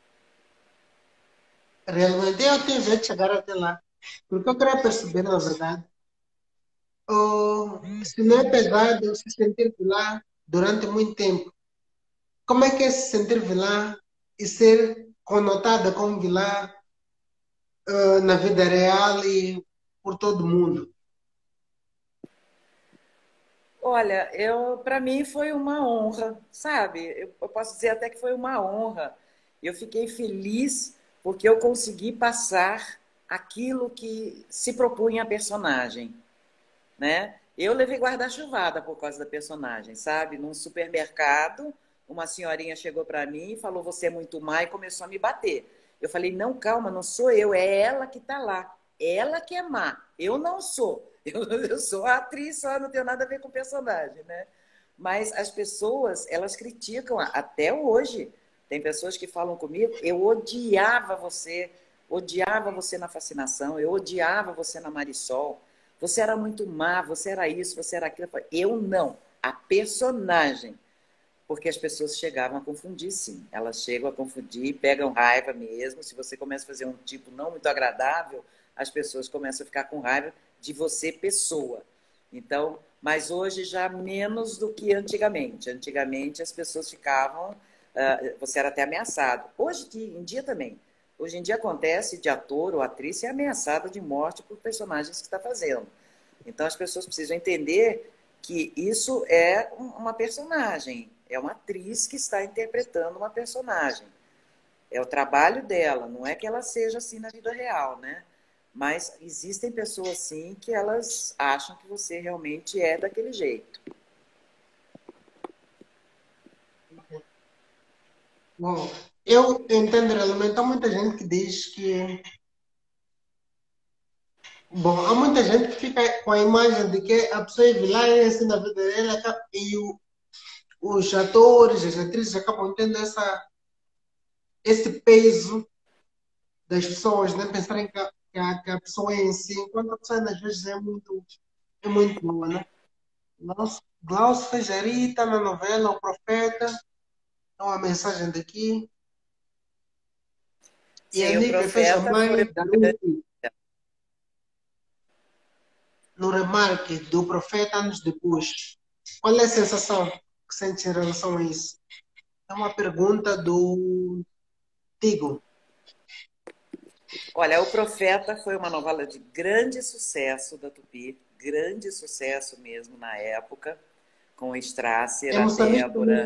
Realmente eu tenho jeito de chegar até lá. Porque eu queria perceber, na verdade, oh, se não é pesado se sentir vilã durante muito tempo. Como é que é se sentir vilã e ser conotada como vilã uh, na vida real e por todo mundo? Olha, eu para mim foi uma honra, sabe? Eu, eu posso dizer até que foi uma honra. Eu fiquei feliz porque eu consegui passar aquilo que se propunha a personagem, né? Eu levei guarda-chuvada por causa da personagem, sabe? Num supermercado, uma senhorinha chegou para mim e falou, você é muito má, e começou a me bater. Eu falei, não, calma, não sou eu, é ela que está lá. Ela que é má, eu não sou. Eu, eu sou a atriz, só não tenho nada a ver com o personagem, né? Mas as pessoas, elas criticam até hoje. Tem pessoas que falam comigo, eu odiava você, odiava você na Fascinação, eu odiava você na Marisol, você era muito má, você era isso, você era aquilo. Eu não, a personagem. Porque as pessoas chegavam a confundir, sim. Elas chegam a confundir, pegam raiva mesmo. Se você começa a fazer um tipo não muito agradável, as pessoas começam a ficar com raiva de você, pessoa. Então, mas hoje já menos do que antigamente. Antigamente as pessoas ficavam, uh, você era até ameaçado. Hoje em dia também. Hoje em dia acontece de ator ou atriz ser ameaçada de morte por personagens que está fazendo. Então as pessoas precisam entender que isso é uma personagem. É uma atriz que está interpretando uma personagem. É o trabalho dela, não é que ela seja assim na vida real, né? Mas existem pessoas, sim, que elas acham que você realmente é daquele jeito. Bom, eu entendo realmente, há muita gente que diz que... Bom, há muita gente que fica com a imagem de que a pessoa é vilã e assim na vida dela, e o, os atores, as atrizes acabam tendo essa, esse peso das pessoas, né? Pensarem que a, que a, que a pessoa é em si, enquanto a pessoa às vezes é muito, é muito boa, né? Glaucio Glaucio Fejarita na novela O Profeta, é uma mensagem daqui. E a Sim, o Nívia fez a Profeta foi... mãe da Ruth no remarque do Profeta anos depois. Qual é a sensação que sente em relação a isso? É uma pergunta do Tigo. Olha, O Profeta foi uma novela de grande sucesso da Tupi, grande sucesso mesmo na época, com o Strasser, É a Moçambique também. Débora.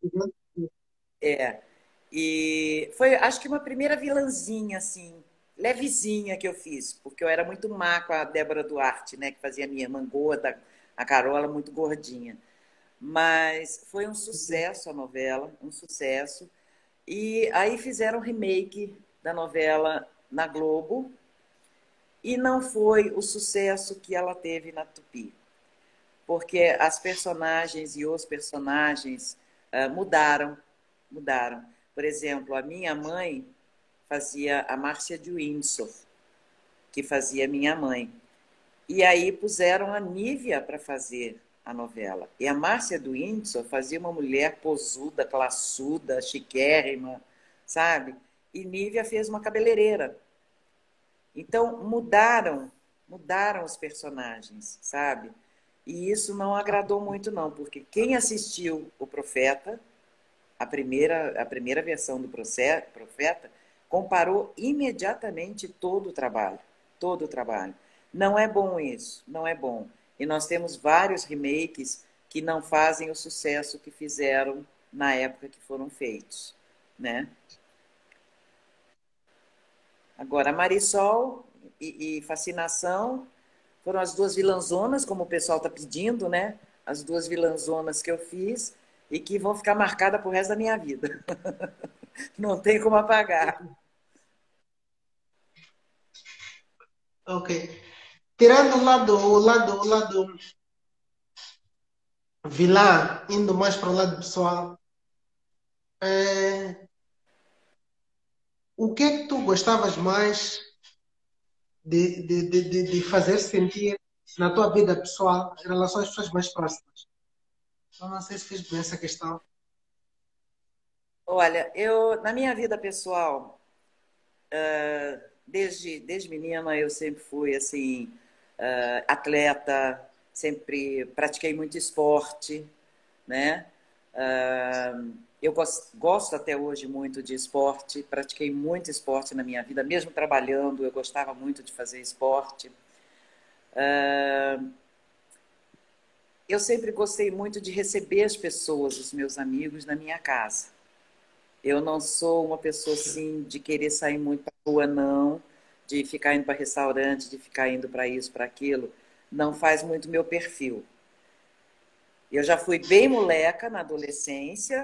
É. E foi, acho que uma primeira vilãzinha, assim, levezinha que eu fiz, porque eu era muito má com a Débora Duarte, né, que fazia a minha irmã gorda, a Carola muito gordinha. Mas foi um sucesso a novela, um sucesso. E aí fizeram um remake da novela na Globo e não foi o sucesso que ela teve na Tupi, porque as personagens e os personagens uh, mudaram, mudaram. Por exemplo, a minha mãe fazia a Márcia de Windsor, que fazia minha mãe. E aí puseram a Nívia para fazer a novela. E a Márcia do Windsor fazia uma mulher posuda, classuda, chiquérrima, sabe? E Nívia fez uma cabeleireira. Então, mudaram, mudaram os personagens, sabe? E isso não agradou muito, não, porque quem assistiu O Profeta, a primeira, a primeira versão do Profeta, comparou imediatamente todo o trabalho, todo o trabalho. Não é bom isso, não é bom. E nós temos vários remakes que não fazem o sucesso que fizeram na época que foram feitos, né? Agora, Marisol e, e Fascinação foram as duas vilãzonas, como o pessoal está pedindo, né? As duas vilãzonas que eu fiz e que vão ficar marcadas pro resto da minha vida. Não tem como apagar. Ok. Tirando o lado, o lado, o lado vilã, indo mais para o lado pessoal, é, o que é que tu gostavas mais de, de, de, de de fazer sentir na tua vida pessoal em relação às pessoas mais próximas? Eu não sei se fiz bem essa questão. Olha, eu na minha vida pessoal, desde, desde menina eu sempre fui assim, uh, atleta, sempre pratiquei muito esporte, né? Uh, eu gosto, gosto até hoje muito de esporte, pratiquei muito esporte na minha vida, mesmo trabalhando, eu gostava muito de fazer esporte. Uh, eu sempre gostei muito de receber as pessoas, os meus amigos, na minha casa. Eu não sou uma pessoa assim de querer sair muito para rua, não, de ficar indo para restaurante, de ficar indo para isso, para aquilo. Não faz muito meu perfil. Eu já fui bem moleca na adolescência,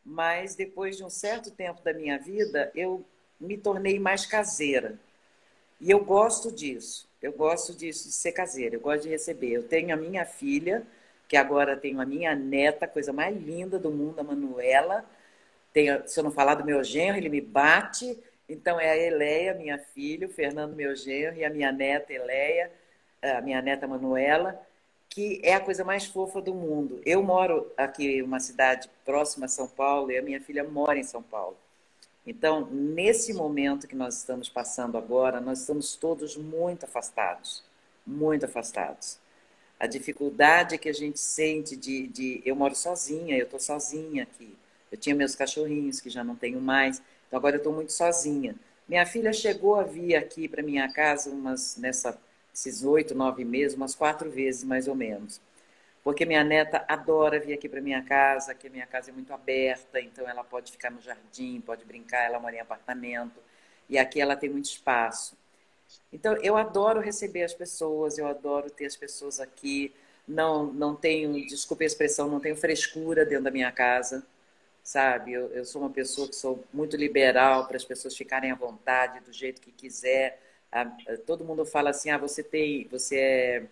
mas depois de um certo tempo da minha vida, eu me tornei mais caseira. E eu gosto disso, eu gosto disso, de ser caseira, eu gosto de receber. Eu tenho a minha filha, que agora tenho a minha neta, a coisa mais linda do mundo, a Manuela. Tenho, se eu não falar do meu genro, ele me bate. Então é a Eleia, minha filha, o Fernando, meu genro, e a minha neta Eleia, a minha neta Manuela, que é a coisa mais fofa do mundo. Eu moro aqui em uma cidade próxima a São Paulo e a minha filha mora em São Paulo. Então, nesse momento que nós estamos passando agora, nós estamos todos muito afastados, muito afastados. A dificuldade que a gente sente de... de... Eu moro sozinha, eu estou sozinha aqui. Eu tinha meus cachorrinhos, que já não tenho mais, então agora eu estou muito sozinha. Minha filha chegou a vir aqui para minha casa umas, nessa, esses oito, nove meses, umas quatro vezes mais ou menos. Porque minha neta adora vir aqui para minha casa, que a minha casa é muito aberta, então ela pode ficar no jardim, pode brincar, ela mora em apartamento, e aqui ela tem muito espaço. Então, eu adoro receber as pessoas, eu adoro ter as pessoas aqui, não, não tenho, desculpe a expressão, não tenho frescura dentro da minha casa, sabe? Eu, eu sou uma pessoa que sou muito liberal para as pessoas ficarem à vontade, do jeito que quiser. Ah, todo mundo fala assim, ah, você tem, você é...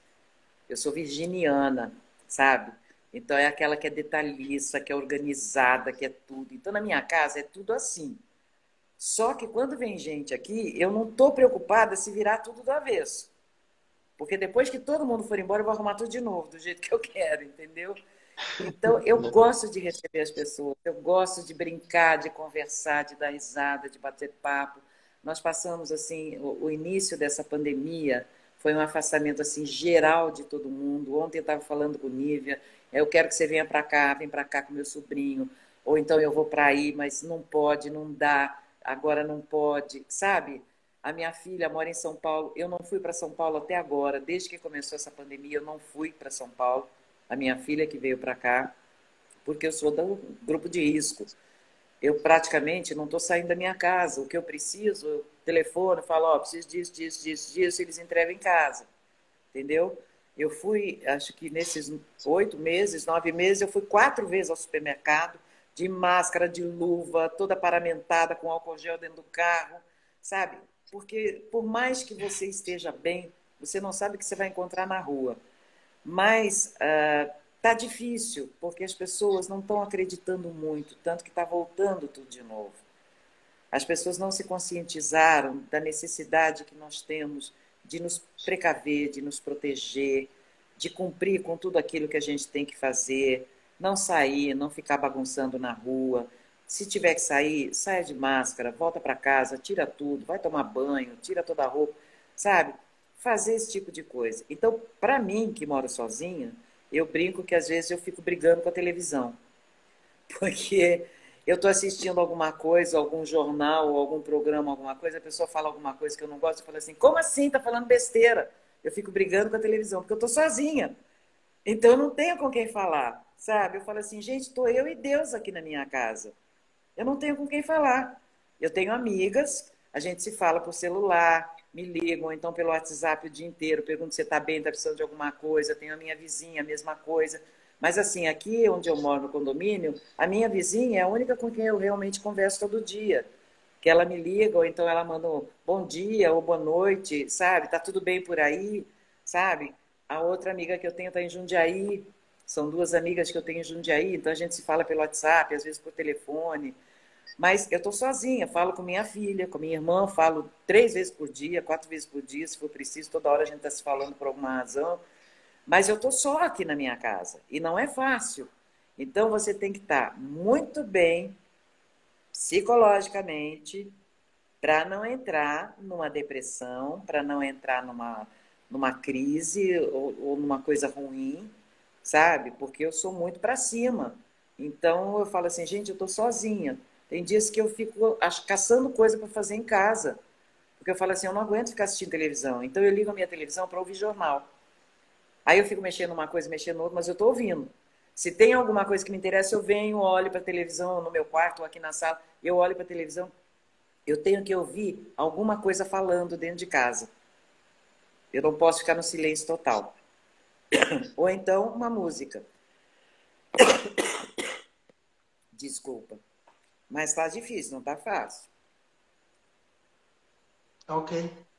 Eu sou virginiana, sabe? Então é aquela que é detalhista, que é organizada, que é tudo. Então na minha casa é tudo assim. Só que quando vem gente aqui, eu não estou preocupada se virar tudo do avesso. Porque depois que todo mundo for embora, eu vou arrumar tudo de novo, do jeito que eu quero, entendeu? Então eu gosto de receber as pessoas, eu gosto de brincar, de conversar, de dar risada, de bater papo. Nós passamos assim o, o início dessa pandemia. Foi um afastamento assim geral de todo mundo. Ontem eu estava falando com Nívia, eu quero que você venha para cá, vem para cá com meu sobrinho, ou então eu vou para aí, mas não pode, não dá, agora não pode, sabe? A minha filha mora em São Paulo, eu não fui para São Paulo até agora, desde que começou essa pandemia, eu não fui para São Paulo, a minha filha que veio para cá, porque eu sou do grupo de risco. Eu praticamente não estou saindo da minha casa. O que eu preciso, eu telefono, falo, ó, oh, preciso disso, disso, disso, disso, eles entregam em casa. Entendeu? Eu fui, acho que nesses oito meses, nove meses, eu fui quatro vezes ao supermercado, de máscara, de luva, toda paramentada, com álcool gel dentro do carro, sabe? Porque por mais que você esteja bem, você não sabe o que você vai encontrar na rua. Mas... Uh, Tá difícil, porque as pessoas não estão acreditando muito, tanto que está voltando tudo de novo. As pessoas não se conscientizaram da necessidade que nós temos de nos precaver, de nos proteger, de cumprir com tudo aquilo que a gente tem que fazer, não sair, não ficar bagunçando na rua. Se tiver que sair, saia de máscara, volta para casa, tira tudo, vai tomar banho, tira toda a roupa, sabe? Fazer esse tipo de coisa. Então, para mim, que moro sozinha, eu brinco que às vezes eu fico brigando com a televisão, porque eu estou assistindo alguma coisa, algum jornal, algum programa, alguma coisa, a pessoa fala alguma coisa que eu não gosto, eu falo assim, como assim? Está falando besteira? Eu fico brigando com a televisão, porque eu estou sozinha. Então eu não tenho com quem falar, sabe? Eu falo assim, gente, estou eu e Deus aqui na minha casa. Eu não tenho com quem falar. Eu tenho amigas, a gente se fala por celular, me ligam, ou então pelo WhatsApp o dia inteiro, pergunto se você está bem, está precisando de alguma coisa. Tenho a minha vizinha, a mesma coisa. Mas assim, aqui onde eu moro no condomínio, a minha vizinha é a única com quem eu realmente converso todo dia. Que ela me liga, ou então ela manda um bom dia ou boa noite, sabe? Tá tudo bem por aí, sabe? A outra amiga que eu tenho está em Jundiaí, são duas amigas que eu tenho em Jundiaí, então a gente se fala pelo WhatsApp, às vezes por telefone. Mas eu estou sozinha, falo com minha filha, com minha irmã, falo três vezes por dia, quatro vezes por dia, se for preciso, toda hora a gente está se falando por alguma razão. Mas eu estou só aqui na minha casa, e não é fácil. Então você tem que estar muito bem psicologicamente para não entrar numa depressão, para não entrar numa, numa crise ou, ou numa coisa ruim, sabe? Porque eu sou muito para cima. Então eu falo assim, gente, eu estou sozinha. Tem dias que eu fico caçando coisa para fazer em casa. Porque eu falo assim, eu não aguento ficar assistindo televisão. Então eu ligo a minha televisão para ouvir jornal. Aí eu fico mexendo uma coisa, mexendo outra, mas eu estou ouvindo. Se tem alguma coisa que me interessa, eu venho, olho para a televisão no meu quarto ou aqui na sala, eu olho para a televisão, eu tenho que ouvir alguma coisa falando dentro de casa. Eu não posso ficar no silêncio total. Ou então uma música. Desculpa. Mas está difícil, não está fácil. Ok.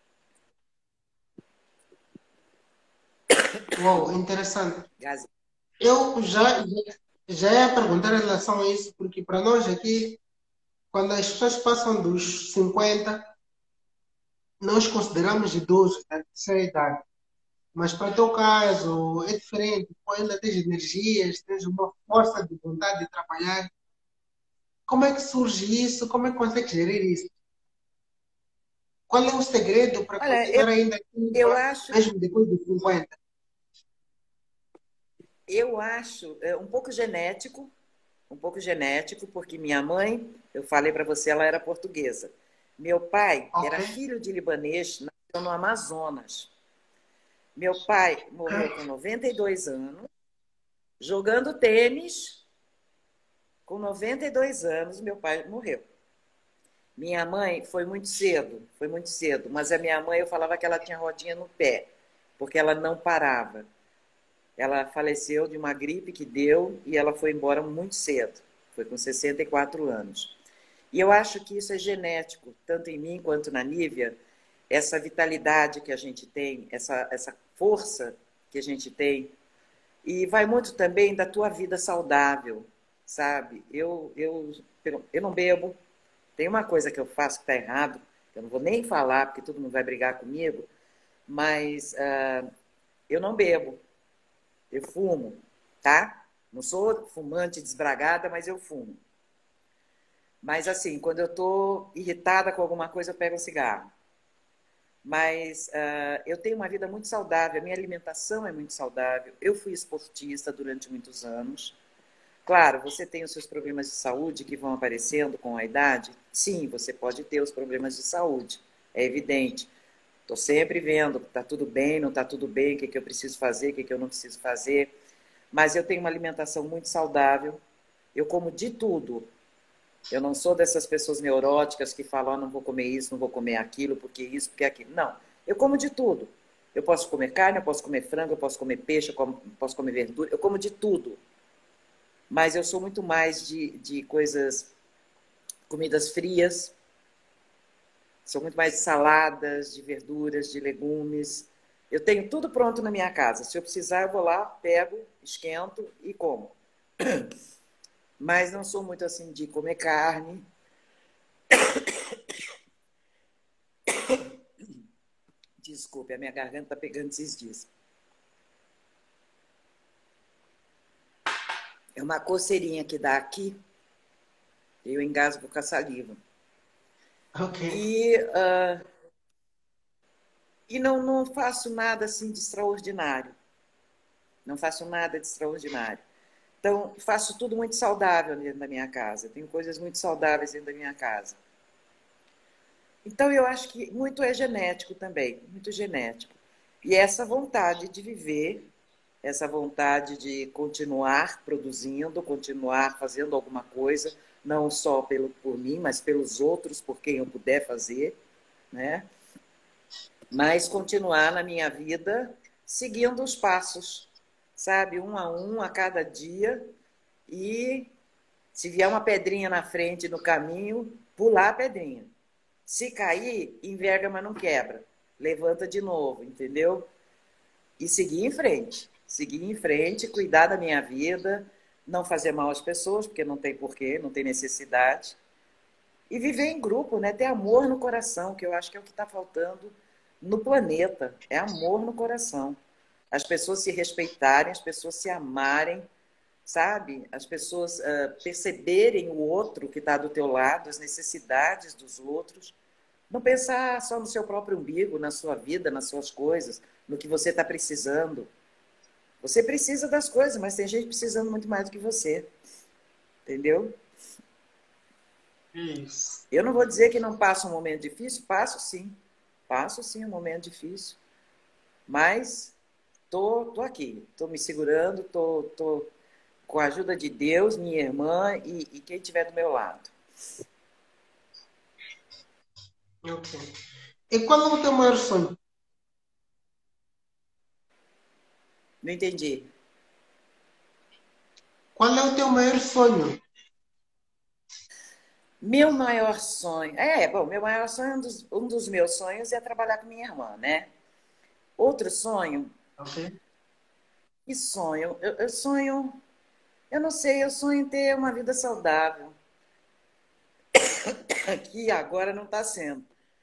Uau, interessante. Gaze- Eu já, já ia perguntar em relação a isso, porque para nós aqui, quando as pessoas passam dos cinquenta, nós consideramos idosos da terceira idade. Mas para o teu caso, é diferente. Tu ainda tens energias, tens uma força de vontade de trabalhar. Como é que surge isso? Como é que consegues gerir isso? Qual é o segredo para Olha, eu, continuar ainda eu ativa, acho, mesmo depois dos cinquenta? eu acho é, um pouco genético, um pouco genético, porque minha mãe, eu falei para você, ela era portuguesa. Meu pai Ok. era filho de libanês, nasceu no Amazonas. Meu pai morreu com noventa e dois anos, jogando tênis. Com noventa e dois anos, meu pai morreu. Minha mãe foi muito cedo, foi muito cedo, mas a minha mãe eu falava que ela tinha rodinha no pé, porque ela não parava. Ela faleceu de uma gripe que deu e ela foi embora muito cedo, foi com sessenta e quatro anos. E eu acho que isso é genético, tanto em mim quanto na Nívia, essa vitalidade que a gente tem, essa, essa força que a gente tem, e vai muito também da tua vida saudável, sabe? Eu, eu, eu não bebo. Tem uma coisa que eu faço que está errado, que eu não vou nem falar, porque todo mundo vai brigar comigo, mas uh, eu não bebo. Eu fumo, tá? Não sou fumante desbragada, mas eu fumo. Mas assim, quando eu estou irritada com alguma coisa, eu pego um cigarro. Mas uh, eu tenho uma vida muito saudável, a minha alimentação é muito saudável. Eu fui esportista durante muitos anos. Claro, você tem os seus problemas de saúde que vão aparecendo com a idade. Sim, você pode ter os problemas de saúde, é evidente. Estou sempre vendo, está tudo bem, não está tudo bem, o que, que eu preciso fazer, o que, que eu não preciso fazer. Mas eu tenho uma alimentação muito saudável, eu como de tudo. Eu não sou dessas pessoas neuróticas que falam, oh, não vou comer isso, não vou comer aquilo, porque isso, porque aquilo. Não, eu como de tudo. Eu posso comer carne, eu posso comer frango, eu posso comer peixe, eu posso comer verdura, eu como de tudo. Mas eu sou muito mais de, de coisas, comidas frias, sou muito mais de saladas, de verduras, de legumes. Eu tenho tudo pronto na minha casa. Se eu precisar, eu vou lá, pego, esquento e como. Mas não sou muito assim de comer carne. Desculpe, a minha garganta está pegando esses dias. É uma coceirinha que dá aqui, eu engasgo com a saliva. Ok. E, uh, e não, não faço nada assim de extraordinário. Não faço nada de extraordinário. Então, faço tudo muito saudável dentro da minha casa. Tenho coisas muito saudáveis dentro da minha casa. Então, eu acho que muito é genético também, muito genético. E essa vontade de viver, essa vontade de continuar produzindo, continuar fazendo alguma coisa, não só pelo, por mim, mas pelos outros, por quem eu puder fazer, né? Mas continuar na minha vida seguindo os passos, sabe? Um a um, a cada dia. E se vier uma pedrinha na frente no caminho, pular a pedrinha. Se cair, enverga, mas não quebra. Levanta de novo, entendeu? E seguir em frente. Seguir em frente, cuidar da minha vida, não fazer mal às pessoas, porque não tem porquê, não tem necessidade. E viver em grupo, né? Ter amor no coração, que eu acho que é o que está faltando no planeta. É amor no coração. As pessoas se respeitarem, as pessoas se amarem, sabe? As pessoas uh, perceberem o outro que está do teu lado, as necessidades dos outros. Não pensar só no seu próprio umbigo, na sua vida, nas suas coisas, no que você está precisando. Você precisa das coisas, mas tem gente precisando muito mais do que você. Entendeu? Isso. Eu não vou dizer que não passo um momento difícil, passo sim. Passo sim um momento difícil. Mas tô, tô aqui, tô me segurando, tô, tô com a ajuda de Deus, minha irmã e, e quem estiver do meu lado. Ok. E qual é o teu maior sonho? Não entendi. Qual é o teu maior sonho? Meu maior sonho... É, bom, meu maior sonho, um dos, um dos meus sonhos é trabalhar com minha irmã, né? Outro sonho... Ok? Que sonho? Eu, eu sonho... Eu não sei, eu sonho em ter uma vida saudável. Que agora não está sendo.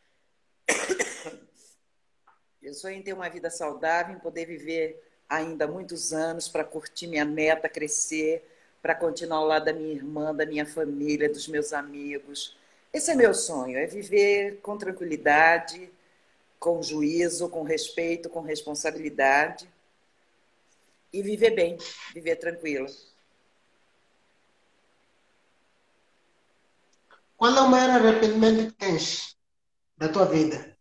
Eu sonho em ter uma vida saudável, em poder viver ainda muitos anos para curtir minha meta, crescer, para continuar ao lado da minha irmã, da minha família, dos meus amigos. Esse é meu sonho, é viver com tranquilidade, com juízo, com respeito, com responsabilidade e viver bem, viver tranquilo. Qual é o maior arrependimento que tens da tua vida?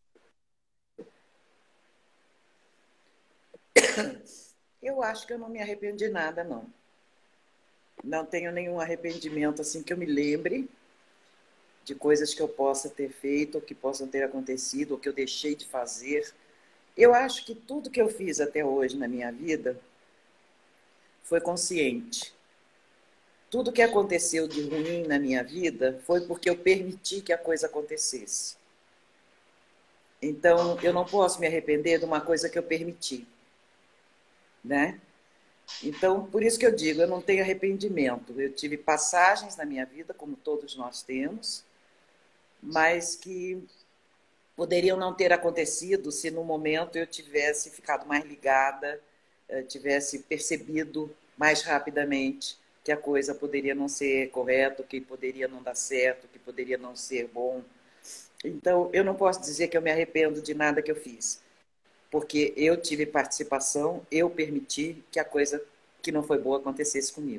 Eu acho que eu não me arrependo de nada, não. Não tenho nenhum arrependimento assim que eu me lembre de coisas que eu possa ter feito, ou que possam ter acontecido, ou que eu deixei de fazer. Eu acho que tudo que eu fiz até hoje na minha vida foi consciente. Tudo que aconteceu de ruim na minha vida foi porque eu permiti que a coisa acontecesse. Então, eu não posso me arrepender de uma coisa que eu permiti, né? Então, por isso que eu digo, eu não tenho arrependimento. Eu tive passagens na minha vida, como todos nós temos, mas que poderiam não ter acontecido se no momento eu tivesse ficado mais ligada, tivesse percebido mais rapidamente que a coisa poderia não ser correta, que poderia não dar certo, que poderia não ser bom. Então, eu não posso dizer que eu me arrependo de nada que eu fiz, porque eu tive participação, eu permiti que a coisa que não foi boa acontecesse comigo.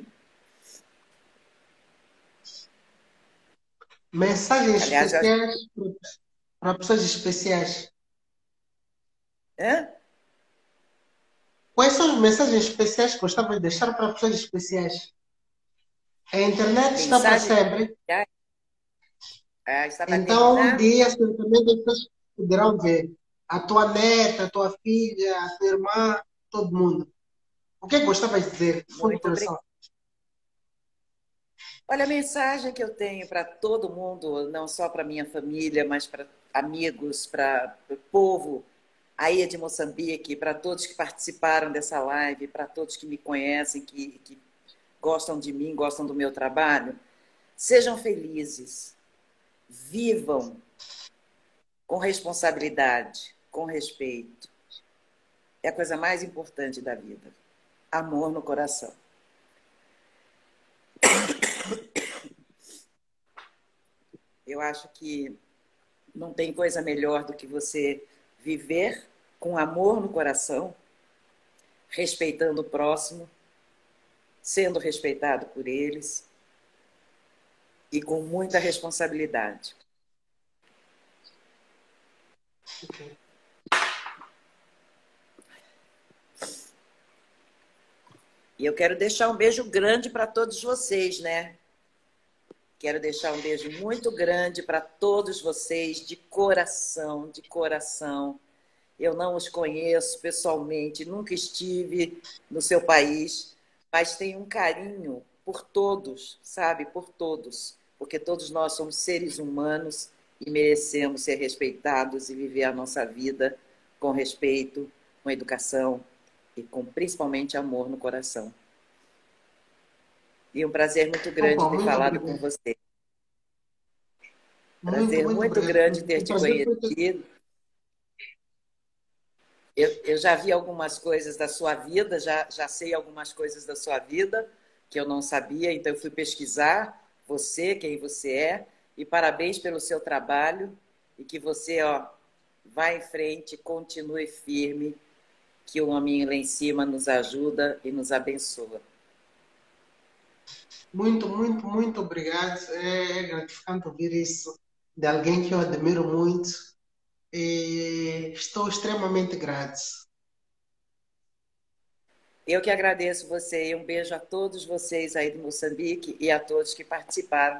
Mensagens Aliás, já... especiais para pessoas especiais. Hã? Quais são as mensagens especiais que gostava de deixar para pessoas especiais? A internet está para Mensagem... sempre, Ah, está para então um terminar? dia certamente as pessoas poderão ver a tua neta, a tua filha, a tua irmã, todo mundo. O que é que gostavas de dizer? Fundo do Muito obrigada. coração. Olha, a mensagem que eu tenho para todo mundo, não só para minha família, mas para amigos, para o povo aí de Moçambique, para todos que participaram dessa live, para todos que me conhecem, que, que gostam de mim, gostam do meu trabalho, sejam felizes, vivam com responsabilidade, com respeito. É a coisa mais importante da vida. Amor no coração. Eu acho que não tem coisa melhor do que você viver com amor no coração, respeitando o próximo, sendo respeitado por eles e com muita responsabilidade. Okay. E eu quero deixar um beijo grande para todos vocês, né? Quero deixar um beijo muito grande para todos vocês, de coração, de coração. Eu não os conheço pessoalmente, nunca estive no seu país, mas tenho um carinho por todos, sabe? Por todos. Porque todos nós somos seres humanos e merecemos ser respeitados e viver a nossa vida com respeito, com educação e com principalmente amor no coração. E um prazer muito grande Opa, ter muito falado obrigado. com você. Muito, Prazer muito muito obrigado. grande ter O te prazer foi todo. conhecido. Eu, eu já vi algumas coisas da sua vida, já, já sei algumas coisas da sua vida que eu não sabia, então eu fui pesquisar você, quem você é, e parabéns pelo seu trabalho e que você, ó, vá em frente, continue firme, que o hominho lá em cima nos ajuda e nos abençoa. Muito, muito, muito obrigado. É gratificante ouvir isso de alguém que eu admiro muito. E estou extremamente grato. Eu que agradeço você e um beijo a todos vocês aí de Moçambique e a todos que participaram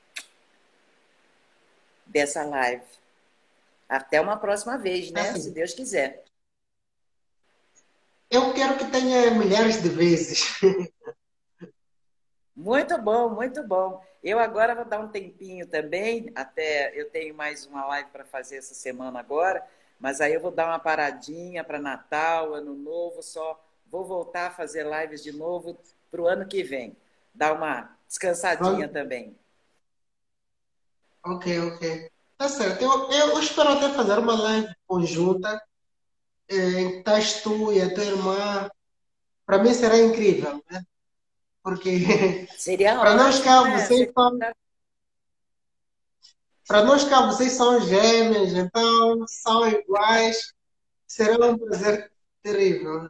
dessa live. Até uma próxima vez, né? Se Assim, Deus quiser. eu quero que tenha milhares de vezes. Muito bom, muito bom. Eu agora vou dar um tempinho também, até eu tenho mais uma live para fazer essa semana agora, mas aí eu vou dar uma paradinha para Natal, Ano Novo, só vou voltar a fazer lives de novo para o ano que vem. Dar uma descansadinha Pronto. também. Ok, ok. Tá certo. Eu, eu espero até fazer uma live conjunta eh, em que estás tu e a tua irmã. Para mim será incrível, né? Porque Seria para nós ótimo, cá né? vocês Você- são, para nós cá vocês são gêmeos, então são iguais. Será um prazer terrível.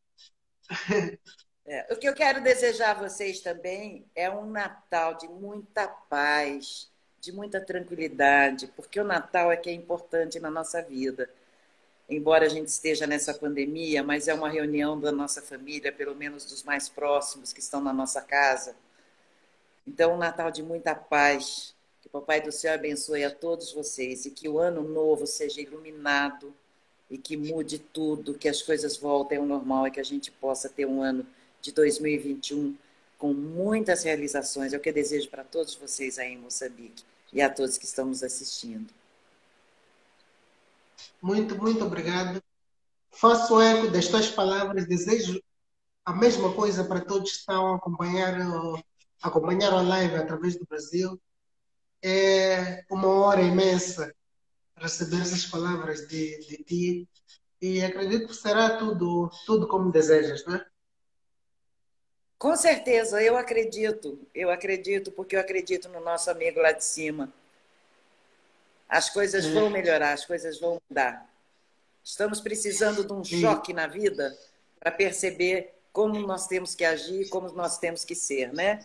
é, o que eu quero desejar a vocês também é um Natal de muita paz, de muita tranquilidade, porque o Natal é que é importante na nossa vida. Embora a gente esteja nessa pandemia, mas é uma reunião da nossa família, pelo menos dos mais próximos que estão na nossa casa. Então, um Natal de muita paz. Que o Papai do Céu abençoe a todos vocês e que o ano novo seja iluminado e que mude tudo, que as coisas voltem ao normal e que a gente possa ter um ano de dois mil e vinte e um com muitas realizações. É o que eu desejo para todos vocês aí em Moçambique e a todos que estão nos assistindo. Muito, muito obrigado. Faço eco das tuas palavras. Desejo a mesma coisa para todos que estão a acompanhar, o- acompanhar a live através do Brasil. É uma honra imensa receber essas palavras de, de ti e acredito que será tudo, tudo como desejas, não é? Com certeza, eu acredito, eu acredito, porque eu acredito no nosso amigo lá de cima. As coisas vão É, melhorar, as coisas vão mudar. Estamos precisando de um é, choque na vida para perceber como nós temos que agir, como nós temos que ser, né?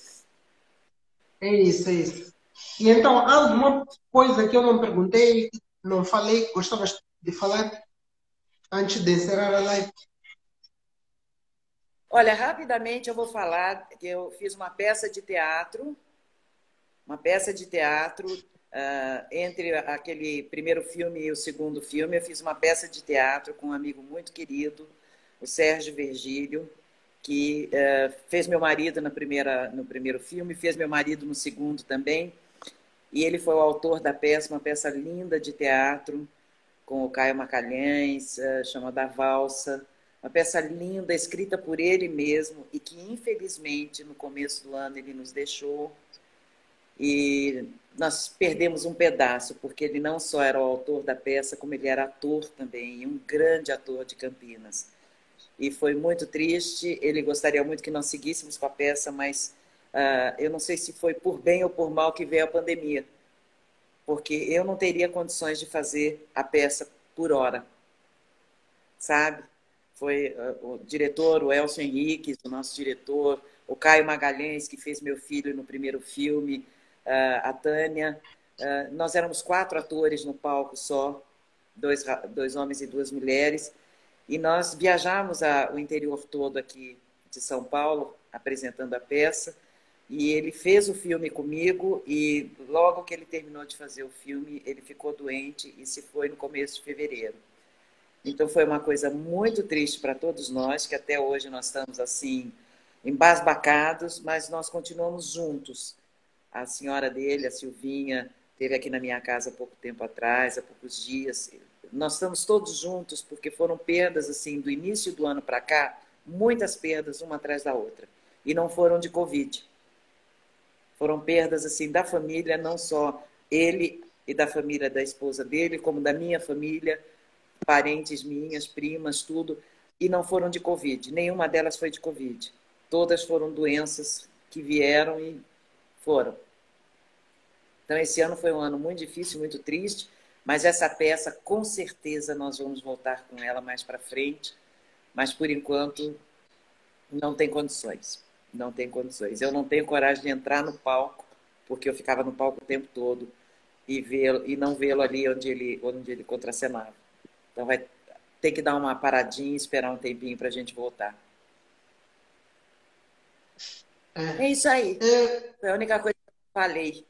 é isso, é isso. E então, há alguma coisa que eu não perguntei, não falei, gostavas de falar antes de encerrar a live? Olha, rapidamente eu vou falar que eu fiz uma peça de teatro, uma peça de teatro, uh, entre aquele primeiro filme e o segundo filme, eu fiz uma peça de teatro com um amigo muito querido, o Sérgio Virgílio, que uh, fez meu marido na primeira, no primeiro filme, fez meu marido no segundo também, e ele foi o autor da peça, uma peça linda de teatro, com o Caio Macalhães, uh, chamada A Valsa, uma peça linda, escrita por ele mesmo, e que, infelizmente, no começo do ano ele nos deixou, e nós perdemos um pedaço, porque ele não só era o autor da peça, como ele era ator também, um grande ator de Campinas. E foi muito triste, ele gostaria muito que nós seguíssemos com a peça, mas uh, eu não sei se foi por bem ou por mal que veio a pandemia, porque eu não teria condições de fazer a peça por hora, sabe? Foi uh, o diretor, o Elcio Henriques, o nosso diretor, o Caio Magalhães, que fez meu filho no primeiro filme, uh, a Tânia. Uh, nós éramos quatro atores no palco só, dois, dois homens e duas mulheres, e nós viajamos a, o interior todo aqui de São Paulo, apresentando a peça, e ele fez o filme comigo, e logo que ele terminou de fazer o filme, ele ficou doente e se foi no começo de fevereiro. Então foi uma coisa muito triste para todos nós, que até hoje nós estamos assim, embasbacados, mas nós continuamos juntos. A senhora dele, a Silvinha, esteve aqui na minha casa há pouco tempo atrás, há poucos dias. Nós estamos todos juntos, porque foram perdas assim do início do ano para cá, muitas perdas uma atrás da outra. E não foram de Covid. Foram perdas assim da família, não só ele e da família da esposa dele, como da minha família, parentes minhas, primas, tudo, e não foram de Covid. Nenhuma delas foi de Covid. Todas foram doenças que vieram e foram. Então, esse ano foi um ano muito difícil, muito triste, mas essa peça, com certeza, nós vamos voltar com ela mais para frente, mas, por enquanto, não tem condições. Não tem condições. Eu não tenho coragem de entrar no palco, porque eu ficava no palco o tempo todo e, vê e não vê-lo ali onde ele, onde ele contracenava. Então vai ter que dar uma paradinha e esperar um tempinho para a gente voltar. É isso aí. É, Foi a única coisa que eu falei.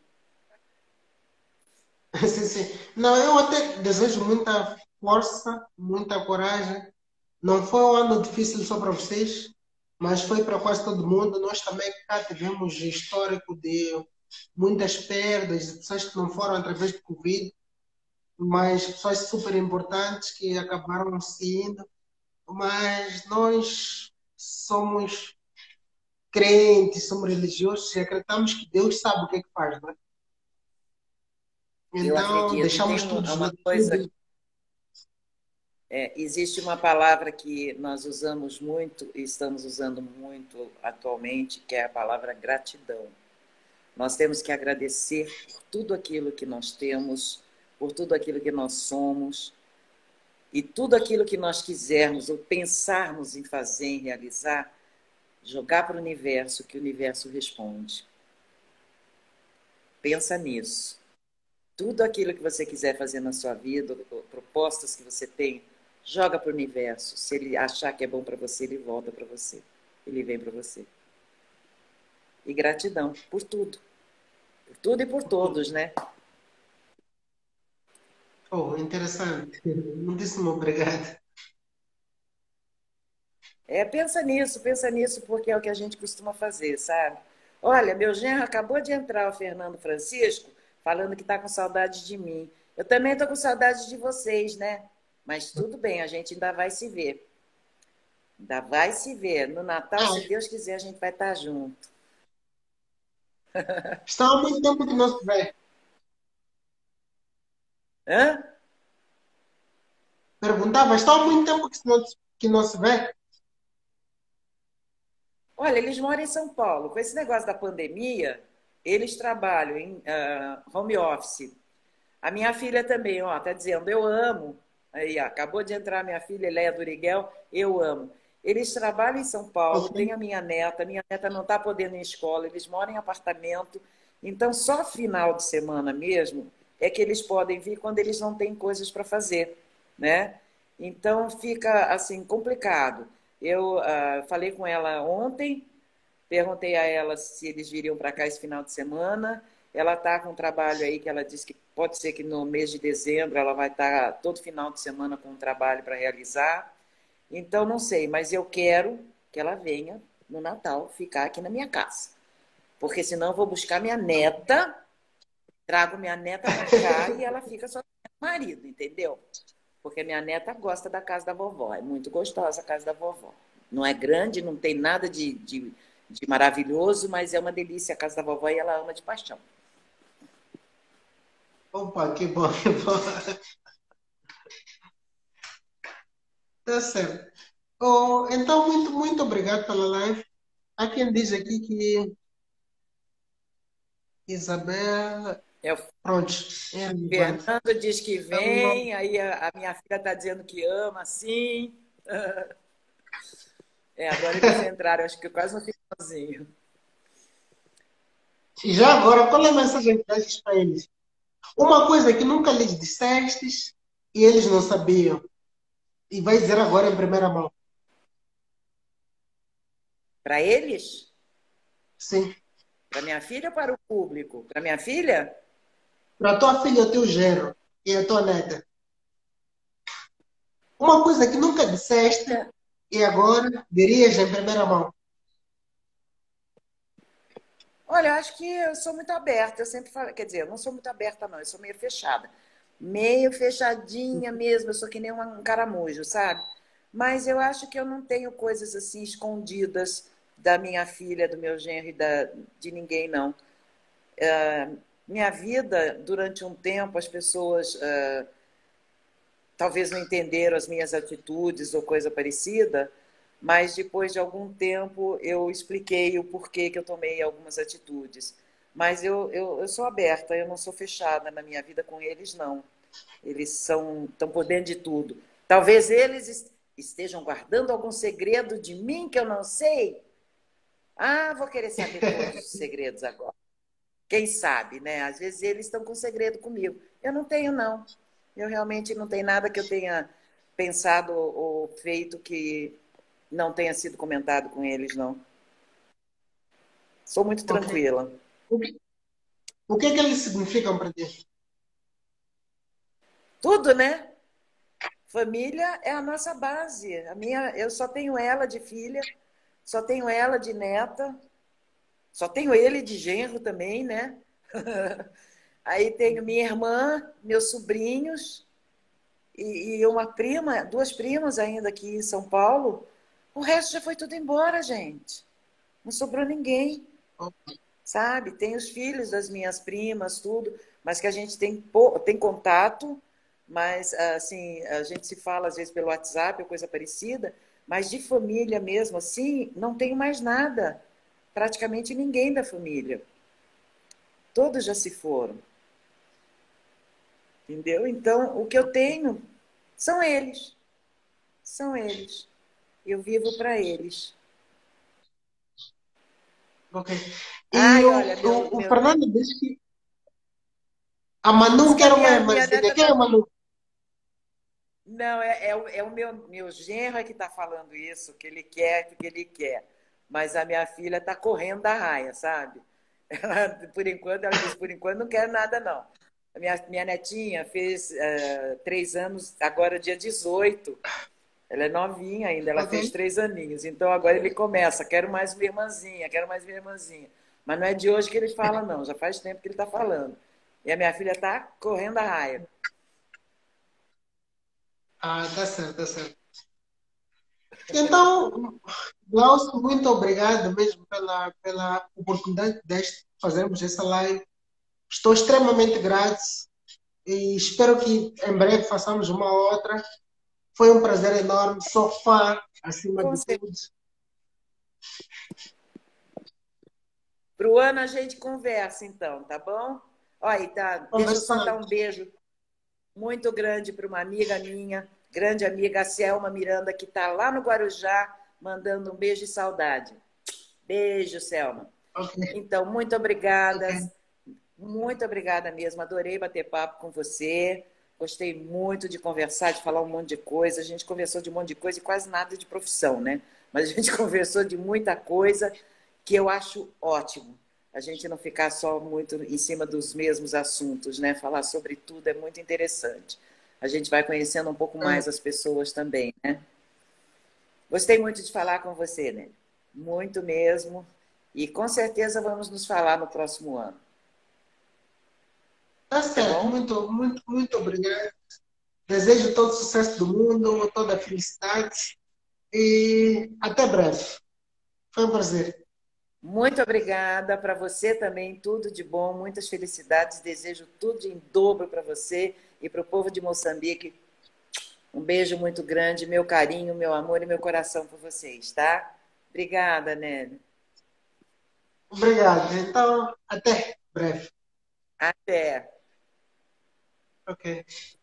sim, sim. Não, eu até desejo muita força, muita coragem. Não foi um ano difícil só para vocês, mas foi para quase todo mundo. Nós também cá tivemos histórico de muitas perdas, de pessoas que não foram através do Covid, mas pessoas super importantes que acabaram se indo. Mas nós somos crentes, somos religiosos e acreditamos que Deus sabe o que é que faz, né? Eu Então, acredito. E tem deixamos um- tudo uma na coisa, tudo. é, existe uma palavra que nós usamos muito e estamos usando muito atualmente, que é a palavra gratidão. Nós temos que agradecer por tudo aquilo que nós temos, por tudo aquilo que nós somos e tudo aquilo que nós quisermos ou pensarmos em fazer, em realizar, jogar para o universo, que o universo responde. Pensa nisso. Tudo aquilo que você quiser fazer na sua vida, propostas que você tem, joga para o universo. Se ele achar que é bom para você, ele volta para você. Ele vem para você. E gratidão por tudo. Por tudo e por todos, né? Oh, interessante. Muitíssimo obrigado. É, pensa nisso, pensa nisso, porque é o que a gente costuma fazer, sabe? Olha, meu genro acabou de entrar, o Fernando Francisco, falando que está com saudade de mim. Eu também estou com saudade de vocês, né? Mas tudo bem, a gente ainda vai se ver. Ainda vai se ver. No Natal, Ah, se Deus quiser, a gente vai estar junto. está há muito tempo que não se vê. Hã? Perguntava, está há muito tempo que não, que não se vê? Olha, eles moram em São Paulo. Com esse negócio da pandemia, eles trabalham em uh, home office. A minha filha também, ó, tá dizendo, eu amo. Aí, ó, acabou de entrar a minha filha, Leia Duriguel, eu amo. Eles trabalham em São Paulo, Ok. tem a minha neta, minha neta não está podendo ir em escola, eles moram em apartamento. Então, só final de semana mesmo é que eles podem vir quando eles não têm coisas para fazer, né? Então, fica, assim, complicado. Eu uh, falei com ela ontem, perguntei a ela se eles viriam para cá esse final de semana. Ela está com um trabalho aí que ela disse que pode ser que no mês de dezembro ela vai estar todo final de semana com um trabalho para realizar. Então, não sei, mas eu quero que ela venha no Natal ficar aqui na minha casa. Porque senão eu vou buscar minha neta, trago minha neta para cá e ela fica só com o marido, entendeu? Porque minha neta gosta da casa da vovó. É muito gostosa a casa da vovó. Não é grande, não tem nada de, de, de maravilhoso, mas é uma delícia a casa da vovó e ela ama de paixão. Opa, que bom, que bom. Tá certo. Oh, então, muito, muito obrigado pela live. Há quem diz aqui que Isabel. É, o Pronto, é relevante. Fernando diz que Então, vem, aí a, a minha filha está dizendo que ama, sim. É, agora eles entraram, acho que eu quase não fico sozinho. e já agora, qual é a mensagem que deixas para eles? Uma coisa que nunca lhes disseste e eles não sabiam. E vai dizer agora em primeira mão. Para eles? Sim. Para minha filha ou para o público? Para minha filha? Para a tua filha, o teu genro e a tua neta. Uma coisa que nunca disseste É. e agora dirias em primeira mão. Olha, eu acho que eu sou muito aberta. Eu sempre falo, quer dizer, eu não sou muito aberta, não, eu sou meio fechada. Meio fechadinha mesmo, eu sou que nem um caramujo, sabe? Mas eu acho que eu não tenho coisas assim escondidas da minha filha, do meu genro e da, de ninguém, não. Uh, minha vida, durante um tempo, as pessoas uh, talvez não entenderam as minhas atitudes ou coisa parecida, mas depois de algum tempo eu expliquei o porquê que eu tomei algumas atitudes. Mas eu, eu, eu sou aberta, eu não sou fechada na minha vida com eles, não. Eles são, estão por dentro de tudo. Talvez eles estejam guardando algum segredo de mim que eu não sei. Ah, vou querer saber todos os segredos agora. Quem sabe, né? Às vezes eles estão com segredo comigo. Eu não tenho, não. Eu realmente não tenho nada que eu tenha pensado ou feito que não tenha sido comentado com eles, não. Sou muito Ok. tranquila. O que, o que é que eles significam para ti? Tudo, né? Família é a nossa base. A minha, eu só tenho ela de filha, Só tenho ela de neta, só tenho ele de genro também, né? Aí tenho minha irmã, meus sobrinhos e, e uma prima, duas primas ainda aqui em São Paulo. O resto já foi tudo embora, gente. Não sobrou ninguém, sabe? Tem os filhos das minhas primas, tudo, mas que a gente tem, tem contato, mas assim, a gente se fala às vezes pelo WhatsApp ou coisa parecida, mas de família mesmo, assim, não tenho mais nada. Praticamente ninguém da família. Todos já se foram. Entendeu? Então, o que eu tenho são eles. São eles. Eu vivo para eles. Ok. E Ai, o, olha, meu, o, o meu... Fernando disse que a Diz Manu que quer a uma minha, minha irmãzinha. neta Quem é tá... a Manu? Não, é, é, o- é o meu, meu genro é que está falando isso, que ele quer, que ele quer. Mas a minha filha está correndo da raia, sabe? Ela, por enquanto, ela disse, por enquanto não quero nada, não. A minha, minha netinha fez uh, três anos, agora dia dezoito. Ela é novinha ainda, ela Ok. fez três aninhos. Então agora ele começa, quero mais uma irmãzinha, quero mais uma irmãzinha. Mas não é de hoje que ele fala, não. Já faz tempo que ele está falando. E a minha filha está correndo a raia. Ah, tá certo, tá certo. Então, Glaucio, muito obrigado mesmo pela, pela oportunidade de fazermos essa live. Estou extremamente grato e espero que em breve façamos uma outra. Foi um prazer enorme, sou fã, acima Com de certeza. tudo. Para o ano a gente conversa, então, tá bom? Olha, tá, deixa eu só dar um Conversamos. beijo muito grande para uma amiga minha, grande amiga, a Selma Miranda, que está lá no Guarujá, mandando um beijo e saudade. Beijo, Selma. Ok, Então, muito obrigada. ok. Muito obrigada mesmo. Adorei bater papo com você. Gostei muito de conversar, de falar um monte de coisa. A gente conversou de um monte de coisa e quase nada de profissão, né? Mas a gente conversou de muita coisa que eu acho ótimo. A gente não ficar só muito em cima dos mesmos assuntos, né? Falar sobre tudo é muito interessante. A gente vai conhecendo um pouco Ah, mais as pessoas também, né? Gostei muito de falar com você, né? Muito mesmo. E com certeza vamos nos falar no próximo ano, tá tá certo, bom? muito, muito, muito obrigado. Desejo todo o sucesso do mundo, toda a felicidade e até breve. Foi um prazer. Muito obrigada para você também, tudo de bom, muitas felicidades, desejo tudo em dobro para você e para o povo de Moçambique. Um beijo muito grande, meu carinho, meu amor e meu coração por vocês, tá? Obrigada, Nélia. Obrigado. Então, até breve. Até. Ok.